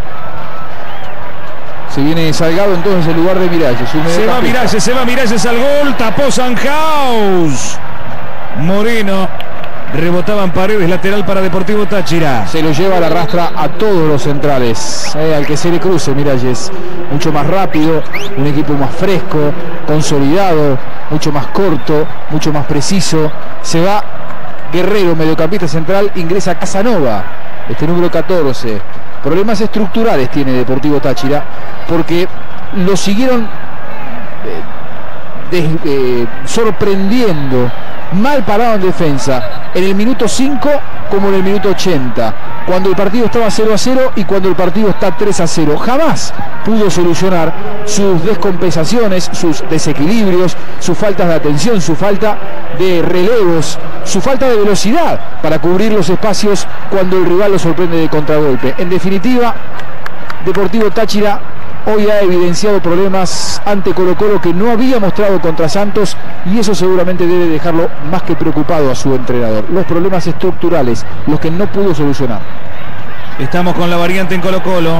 Se viene Salgado entonces en lugar de Miralles. Se va Miralles, se va Miralles al gol, tapó Sanhaus. Moreno, rebotaban Paredes, lateral para Deportivo Táchira. Se lo lleva a la rastra a todos los centrales, eh, al que se le cruce Miralles. Mucho más rápido, un equipo más fresco, consolidado, mucho más corto, mucho más preciso. Se va Guerrero, mediocampista central, ingresa Casanova, este número catorce. Problemas estructurales tiene Deportivo Táchira, porque lo siguieron eh, des, eh, sorprendiendo, mal parado en defensa, en el minuto cinco como en el minuto ochenta, cuando el partido estaba cero a cero y cuando el partido está tres a cero. Jamás pudo solucionar sus descompensaciones, sus desequilibrios, sus faltas de atención, su falta de relevos, su falta de velocidad para cubrir los espacios cuando el rival lo sorprende de contragolpe. En definitiva, Deportivo Táchira hoy ha evidenciado problemas ante Colo Colo que no había mostrado contra Santos, y eso seguramente debe dejarlo más que preocupado a su entrenador. Los problemas estructurales, los que no pudo solucionar. Estamos con la variante en Colo Colo.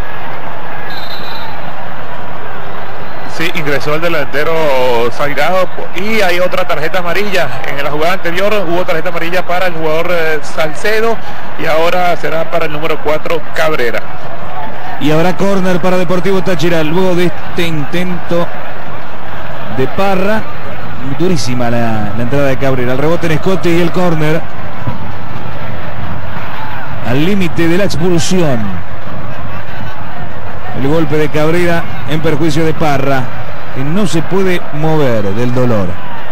Sí, ingresó el delantero Salgado y hay otra tarjeta amarilla. En la jugada anterior hubo tarjeta amarilla para el jugador eh, Salcedo, y ahora será para el número cuatro, Cabrera. Y habrá córner para Deportivo Táchira luego de este intento de Parra. Durísima la, la entrada de Cabrera. El rebote en Scotty y el córner al límite de la expulsión. El golpe de Cabrera en perjuicio de Parra, que no se puede mover del dolor.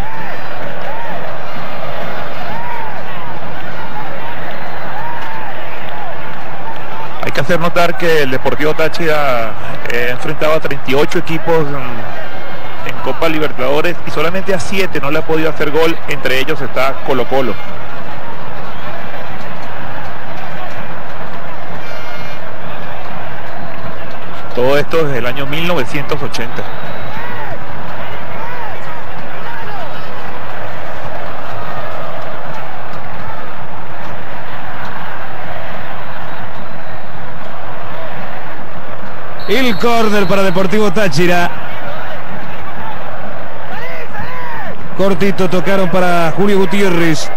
Hay que hacer notar que el Deportivo Táchira eh, ha enfrentado a treinta y ocho equipos en, en Copa Libertadores y solamente a siete no le ha podido hacer gol, entre ellos está Colo Colo. Todo esto desde el año mil novecientos ochenta. El córner para Deportivo Táchira. Cortito tocaron para Julio Gutiérrez.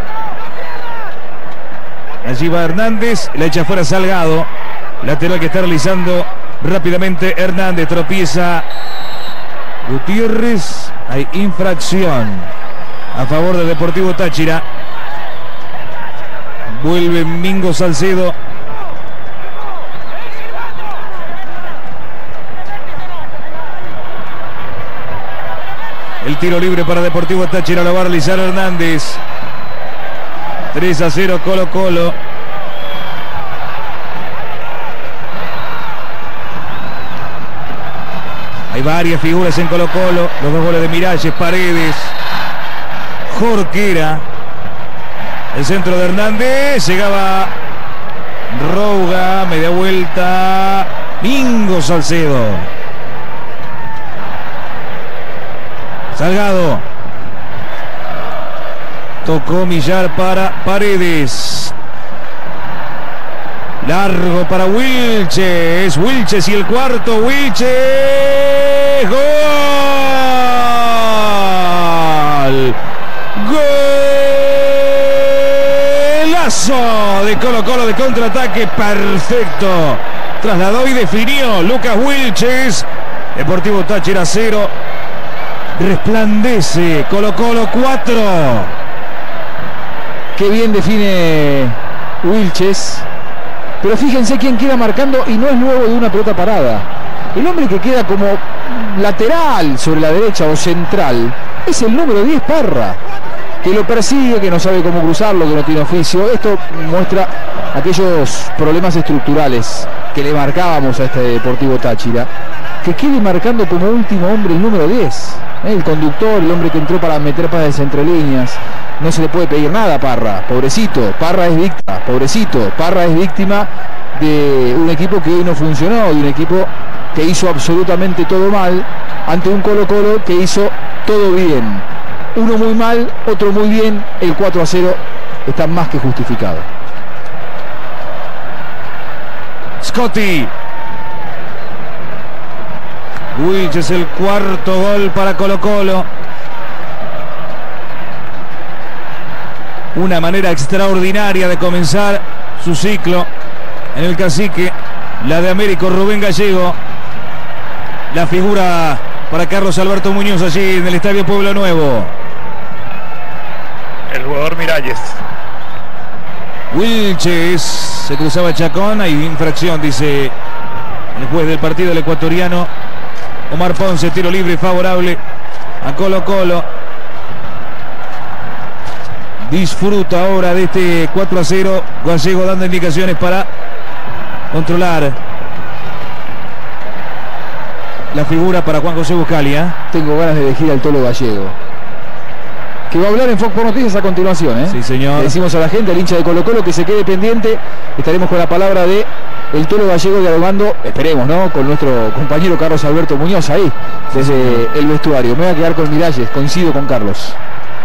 Allí va Hernández, la echa fuera Salgado. Lateral que está realizando rápidamente Hernández. Tropieza Gutiérrez. Hay infracción a favor del Deportivo Táchira. Vuelve Mingo Salcedo. El tiro libre para Deportivo Táchira lo va a realizar Hernández. tres a cero Colo Colo. Hay varias figuras en Colo Colo. Los dos goles de Miralles, Paredes, Jorquera. El centro de Hernández. Llegaba Rouga. Media vuelta. Mingo Salcedo. Salgado. Tocó Millar para Paredes. Largo para Wilches. Wilches y el cuarto. Wilches. Gol. Golazo de Colo Colo de contraataque. Perfecto. Trasladó y definió Lucas Wilches. Deportivo Táchira cero. Resplandece Colo Colo cuatro. Qué bien define Wilches. Pero fíjense quién queda marcando y no es luego de una pelota parada. El hombre que queda como lateral sobre la derecha o central es el número diez, Parra, que lo persigue, que no sabe cómo cruzarlo, que no tiene oficio. Esto muestra aquellos problemas estructurales que le marcábamos a este Deportivo Táchira. Que quede marcando como último hombre el número diez. El conductor, el hombre que entró para meter pases entre líneas. No se le puede pedir nada a Parra, pobrecito. Parra es víctima, pobrecito. Parra es víctima de un equipo que hoy no funcionó, de un equipo que hizo absolutamente todo mal ante un Colo Colo que hizo todo bien. Uno muy mal, otro muy bien. El cuatro a cero está más que justificado. Scotty. Wilches, el cuarto gol para Colo Colo. Una manera extraordinaria de comenzar su ciclo en el Cacique. La de Américo Rubén Gallego. La figura para Carlos Alberto Muñoz allí en el Estadio Pueblo Nuevo. El jugador Miralles. Wilches. Se cruzaba Chacón. Hay infracción, dice el juez del partido, el ecuatoriano Omar Ponce. Tiro libre favorable a Colo Colo. Disfruta ahora de este cuatro a cero. Gallego dando indicaciones para controlar la figura para Juan José Buscalia. Tengo ganas de elegir al Tolo Gallego, que va a hablar en Fox Sports Noticias a continuación, ¿eh? Sí, señor. Le decimos a la gente, al hincha de Colo Colo, que se quede pendiente. Estaremos con la palabra de el Tolo Gallego dialogando, esperemos, ¿no?, con nuestro compañero Carlos Alberto Muñoz ahí, desde el vestuario. Me voy a quedar con Miralles, coincido con Carlos.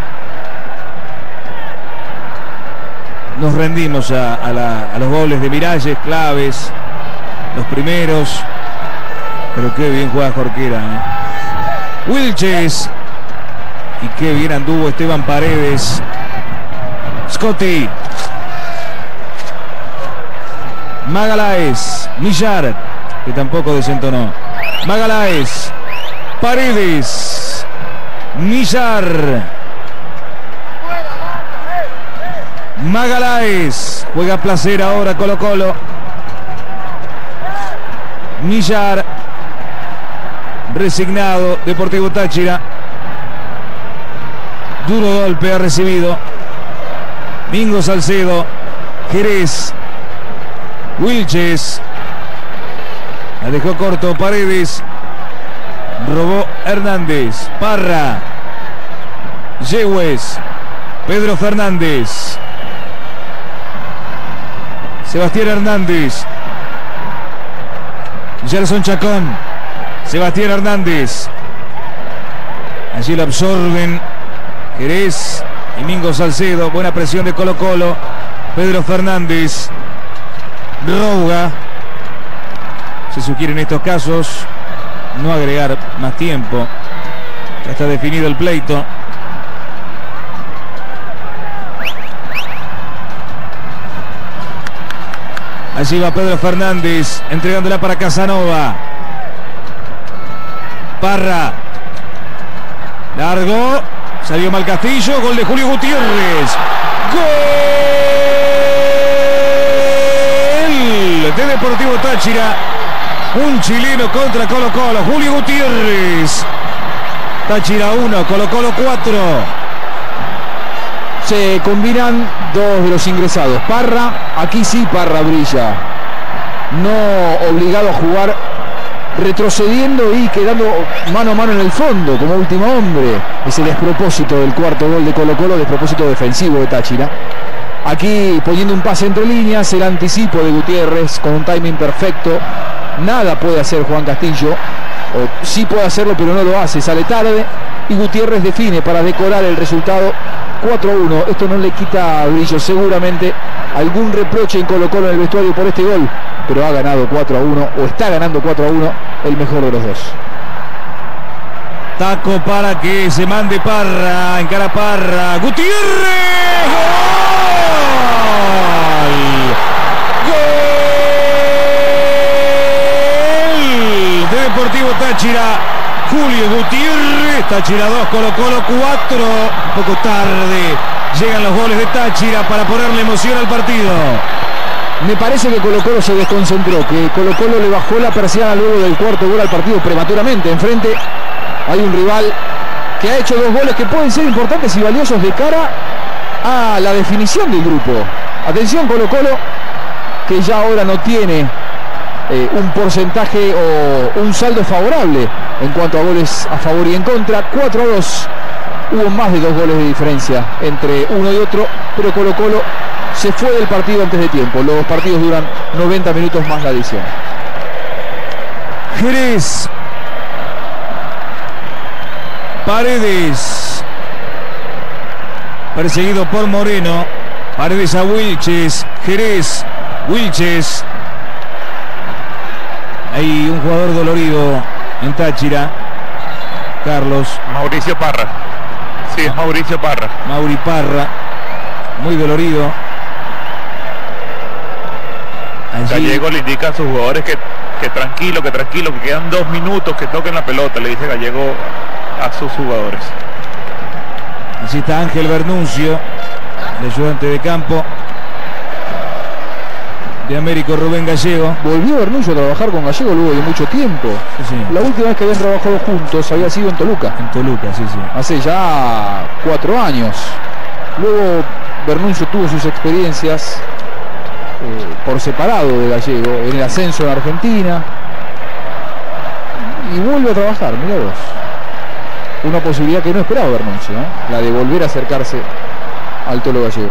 Nos rendimos a, a, la, a los goles de Miralles, claves, los primeros. Pero qué bien juega Jorquera, ¿eh? Wilches. Y qué bien anduvo Esteban Paredes. Scotty. Magaláes. Millar, que tampoco desentonó. Magaláes. Paredes. Millar. Magaláes. Juega placer ahora Colo Colo. Millar. Resignado Deportivo Táchira. Duro golpe ha recibido Mingo Salcedo. Jerez. Wilches. La dejó corto Paredes. Robó Hernández. Parra. Yewes. Pedro Fernández. Sebastián Hernández. Gerson Chacón. Sebastián Hernández. Allí lo absorben Jerez y Mingo Salcedo. Buena presión de Colo Colo. Pedro Fernández. Rouga. se sugiere en estos casos no agregar más tiempo. Ya está definido el pleito. Allí va Pedro Fernández, entregándola para Casanova. Parra. Largo. Salió mal Castillo. Gol de Julio Gutiérrez. ¡Gol de Deportivo Táchira! Un chileno contra Colo Colo. Julio Gutiérrez. Táchira uno, Colo Colo cuatro. Se combinan dos de los ingresados. Parra, aquí sí Parra brilla. No obligado a jugar retrocediendo y quedando mano a mano en el fondo como último hombre. Es el despropósito del cuarto gol de Colo Colo, despropósito defensivo de Táchira. Aquí poniendo un pase entre líneas, el anticipo de Gutiérrez con un timing perfecto. Nada puede hacer Juan Castillo, o sí puede hacerlo pero no lo hace, sale tarde y Gutiérrez define para decorar el resultado. Cuatro a uno, esto no le quita brillo, seguramente algún reproche en Colo Colo en el vestuario por este gol, pero ha ganado cuatro a uno, o está ganando cuatro a uno, el mejor de los dos. Taco para que se mande Parra, encara Parra, Gutiérrez, gol, gol de Deportivo Táchira. Julio Gutiérrez, Táchira dos, Colo Colo cuatro. Un poco tarde llegan los goles de Táchira para ponerle emoción al partido. Me parece que Colo Colo se desconcentró, que Colo Colo le bajó la persiana luego del cuarto gol al partido prematuramente. Enfrente hay un rival que ha hecho dos goles que pueden ser importantes y valiosos de cara a la definición del grupo. Atención Colo Colo, que ya ahora no tiene eh, un porcentaje o un saldo favorable en cuanto a goles a favor y en contra. Cuatro a dos, hubo más de dos goles de diferencia entre uno y otro, pero Colo Colo se fue del partido antes de tiempo. Los partidos duran noventa minutos más la adición. Jerez. Paredes. Perseguido por Moreno. Paredes a Wilches. Jerez. Wilches. Hay un jugador dolorido en Táchira. Carlos. Mauricio Parra. Sí, es Mauricio Parra. Mauri Parra. Muy dolorido. Allí. Gallego le indica a sus jugadores que, que tranquilo, que tranquilo, que quedan dos minutos, que toquen la pelota, le dice Gallego a sus jugadores. Allí está Ángel Bernuncio, el ayudante de campo de Américo Rubén Gallego. Volvió Bernuncio a trabajar con Gallego luego de mucho tiempo. Sí, sí. La última vez que habían trabajado juntos había sido en Toluca. En Toluca, sí, sí. Hace ya cuatro años. Luego Bernuncio tuvo sus experiencias eh, por separado de Gallego, en el ascenso en Argentina. Y vuelve a trabajar, mirá vos. Una posibilidad que no esperaba Bernuncio, ¿eh? La de volver a acercarse al Tolo Gallego.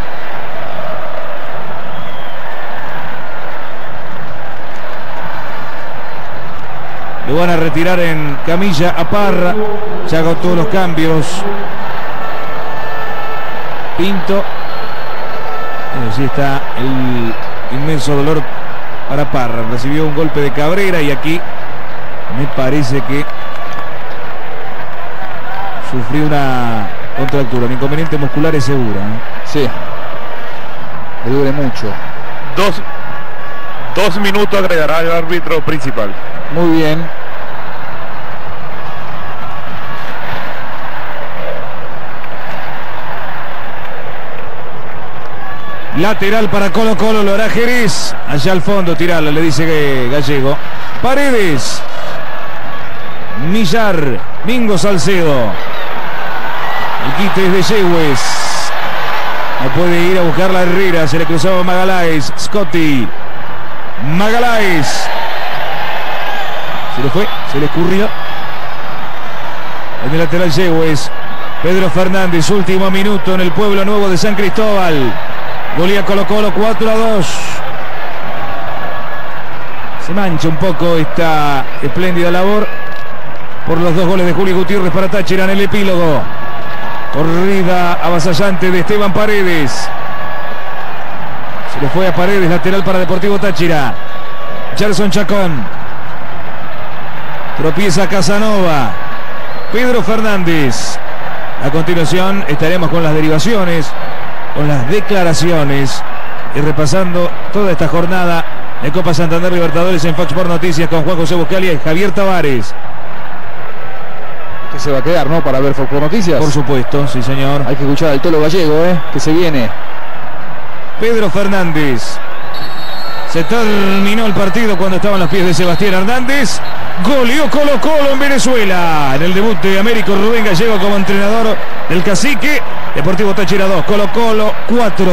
Lo van a retirar en camilla a Parra. Ya hago todos los cambios. Pinto. Y allí está el inmenso dolor para Parra. Recibió un golpe de Cabrera y aquí me parece que sufrió una contractura. Un inconveniente muscular es seguro, ¿eh? Sí. Le duele mucho. Dos, dos minutos agregará el árbitro principal. Muy bien. Lateral para Colo Colo, lo hará Jerez. Allá al fondo, tirala, le dice Gallego. Paredes. Millar. Mingo Salcedo. El quite es de Yegües. No puede ir a buscar la Herrera. Se le cruzaba Magaláes. Scotti. Magaláes. Se le fue, se le escurrió. En el lateral Yegües. Pedro Fernández, último minuto en el Pueblo Nuevo de San Cristóbal. Golea Colo Colo cuatro a dos. Se mancha un poco esta espléndida labor por los dos goles de Julio Gutiérrez para Táchira en el epílogo. Corrida avasallante de Esteban Paredes. Se le fue a Paredes, lateral para Deportivo Táchira. Gerson Chacón. Tropieza Casanova. Pedro Fernández. A continuación estaremos con las derivaciones, con las declaraciones y repasando toda esta jornada de Copa Santander Libertadores en Fox Sports Noticias con Juan José Buscalia y Javier Tavares. Que se va a quedar, ¿no? Para ver Fox Sports Noticias. Por supuesto, sí señor. Hay que escuchar al Tolo Gallego, ¿eh? Que se viene. Pedro Fernández. Se terminó el partido cuando estaban los pies de Sebastián Hernández. Goleó Colo Colo en Venezuela. En el debut de Américo Rubén Gallego como entrenador del Cacique. Deportivo Táchira dos, Colo Colo cuatro.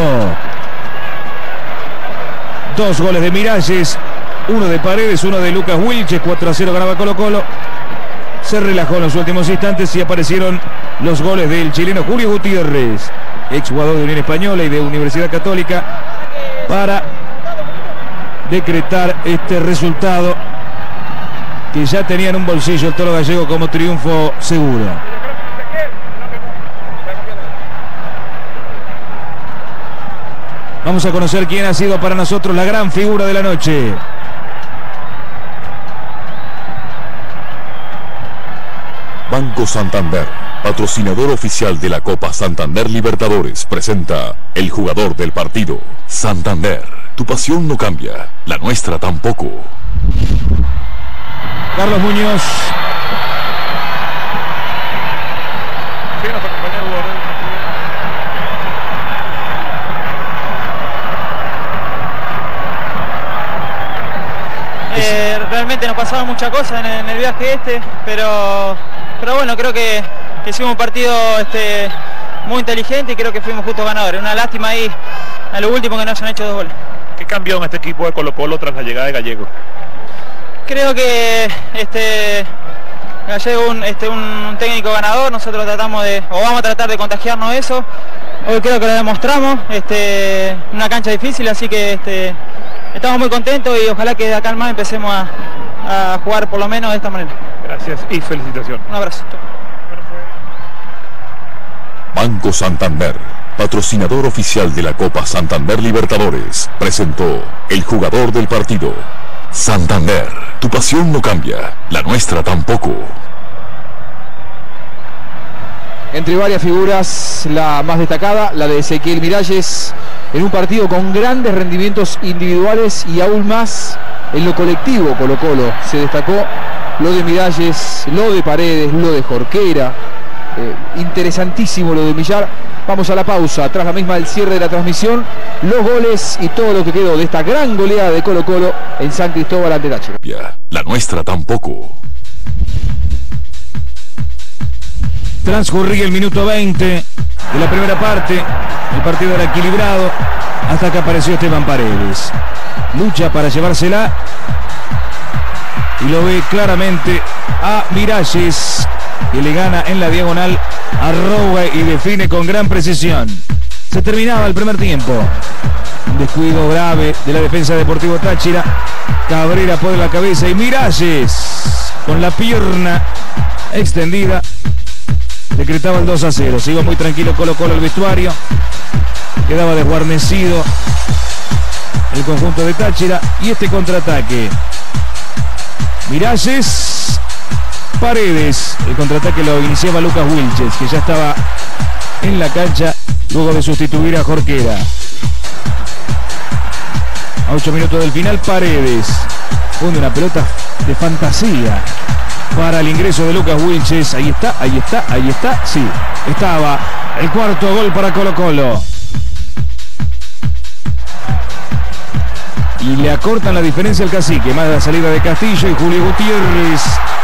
Dos goles de Miralles, uno de Paredes, uno de Lucas Wilches. Cuatro a cero ganaba Colo Colo. Se relajó en los últimos instantes y aparecieron los goles del chileno Julio Gutiérrez, exjugador de Unión Española y de Universidad Católica, para decretar este resultado que ya tenía en un bolsillo el Tolo Gallego como triunfo seguro. Vamos a conocer quién ha sido para nosotros la gran figura de la noche. Banco Santander, patrocinador oficial de la Copa Santander Libertadores, presenta el jugador del partido. Santander, tu pasión no cambia, la nuestra tampoco. Carlos Muñoz. Sí, nos acompaña el jugador del Eh, realmente nos pasaban muchas cosas en el, en el viaje este, pero, pero bueno, creo que, que hicimos un partido este, muy inteligente y creo que fuimos justos ganadores. Una lástima ahí a lo último que nos han hecho dos goles. ¿Qué cambió en este equipo de Colo Colo tras la llegada de Gallego? Creo que este Gallego un, este, un técnico ganador, nosotros tratamos de, o vamos a tratar de contagiarnos eso. Hoy creo que lo demostramos, este, una cancha difícil, así que este, estamos muy contentos y ojalá que de acá al más empecemos a, a jugar por lo menos de esta manera. Gracias y felicitaciones. Un abrazo. Banco Santander, patrocinador oficial de la Copa Santander Libertadores, presentó el jugador del partido. Santander, tu pasión no cambia, la nuestra tampoco. Entre varias figuras, la más destacada, la de Ezequiel Miralles, en un partido con grandes rendimientos individuales y aún más en lo colectivo. Colo Colo se destacó lo de Miralles, lo de Paredes, lo de Jorquera. Eh, interesantísimo lo de Millar. Vamos a la pausa, tras la misma del cierre de la transmisión, los goles y todo lo que quedó de esta gran goleada de Colo Colo en San Cristóbal ante Táchira. La nuestra tampoco. Transcurría el minuto veinte de la primera parte. El partido era equilibrado hasta que apareció Esteban Paredes. Lucha para llevársela y lo ve claramente a Miralles, que le gana en la diagonal a Rowe y define con gran precisión. Se terminaba el primer tiempo. Un descuido grave de la defensa de Deportivo Táchira. Cabrera pone la cabeza y Miralles con la pierna extendida decretaba el dos a cero. Se iba muy tranquilo Colo Colo al vestuario. Quedaba desguarnecido el conjunto de Táchira y este contraataque. Miralles, Paredes. El contraataque lo iniciaba Lucas Wilches, que ya estaba en la cancha luego de sustituir a Jorquera. A ocho minutos del final, Paredes pone una pelota de fantasía para el ingreso de Lucas Wilches. Ahí está, ahí está, ahí está. Sí, estaba el cuarto gol para Colo Colo. Y le acortan la diferencia al Cacique. Más de la salida de Castillo y Julio Gutiérrez.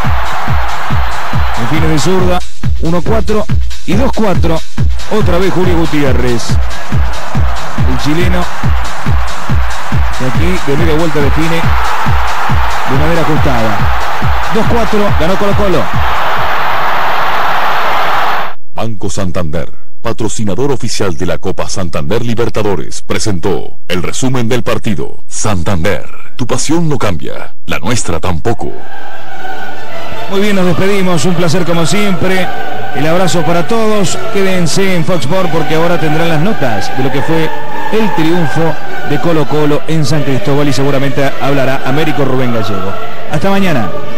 En fines de zurda, uno cuatro y dos cuatro. Otra vez Julio Gutiérrez. El chileno, que aquí de media vuelta define de manera ajustada. dos cuatro, ganó Colo Colo. Banco Santander, patrocinador oficial de la Copa Santander Libertadores, presentó el resumen del partido. Santander, tu pasión no cambia, la nuestra tampoco. Muy bien, nos despedimos, un placer como siempre. El abrazo para todos. Quédense en Fox Sports porque ahora tendrán las notas de lo que fue el triunfo de Colo Colo en San Cristóbal y seguramente hablará Américo Rubén Gallego. Hasta mañana.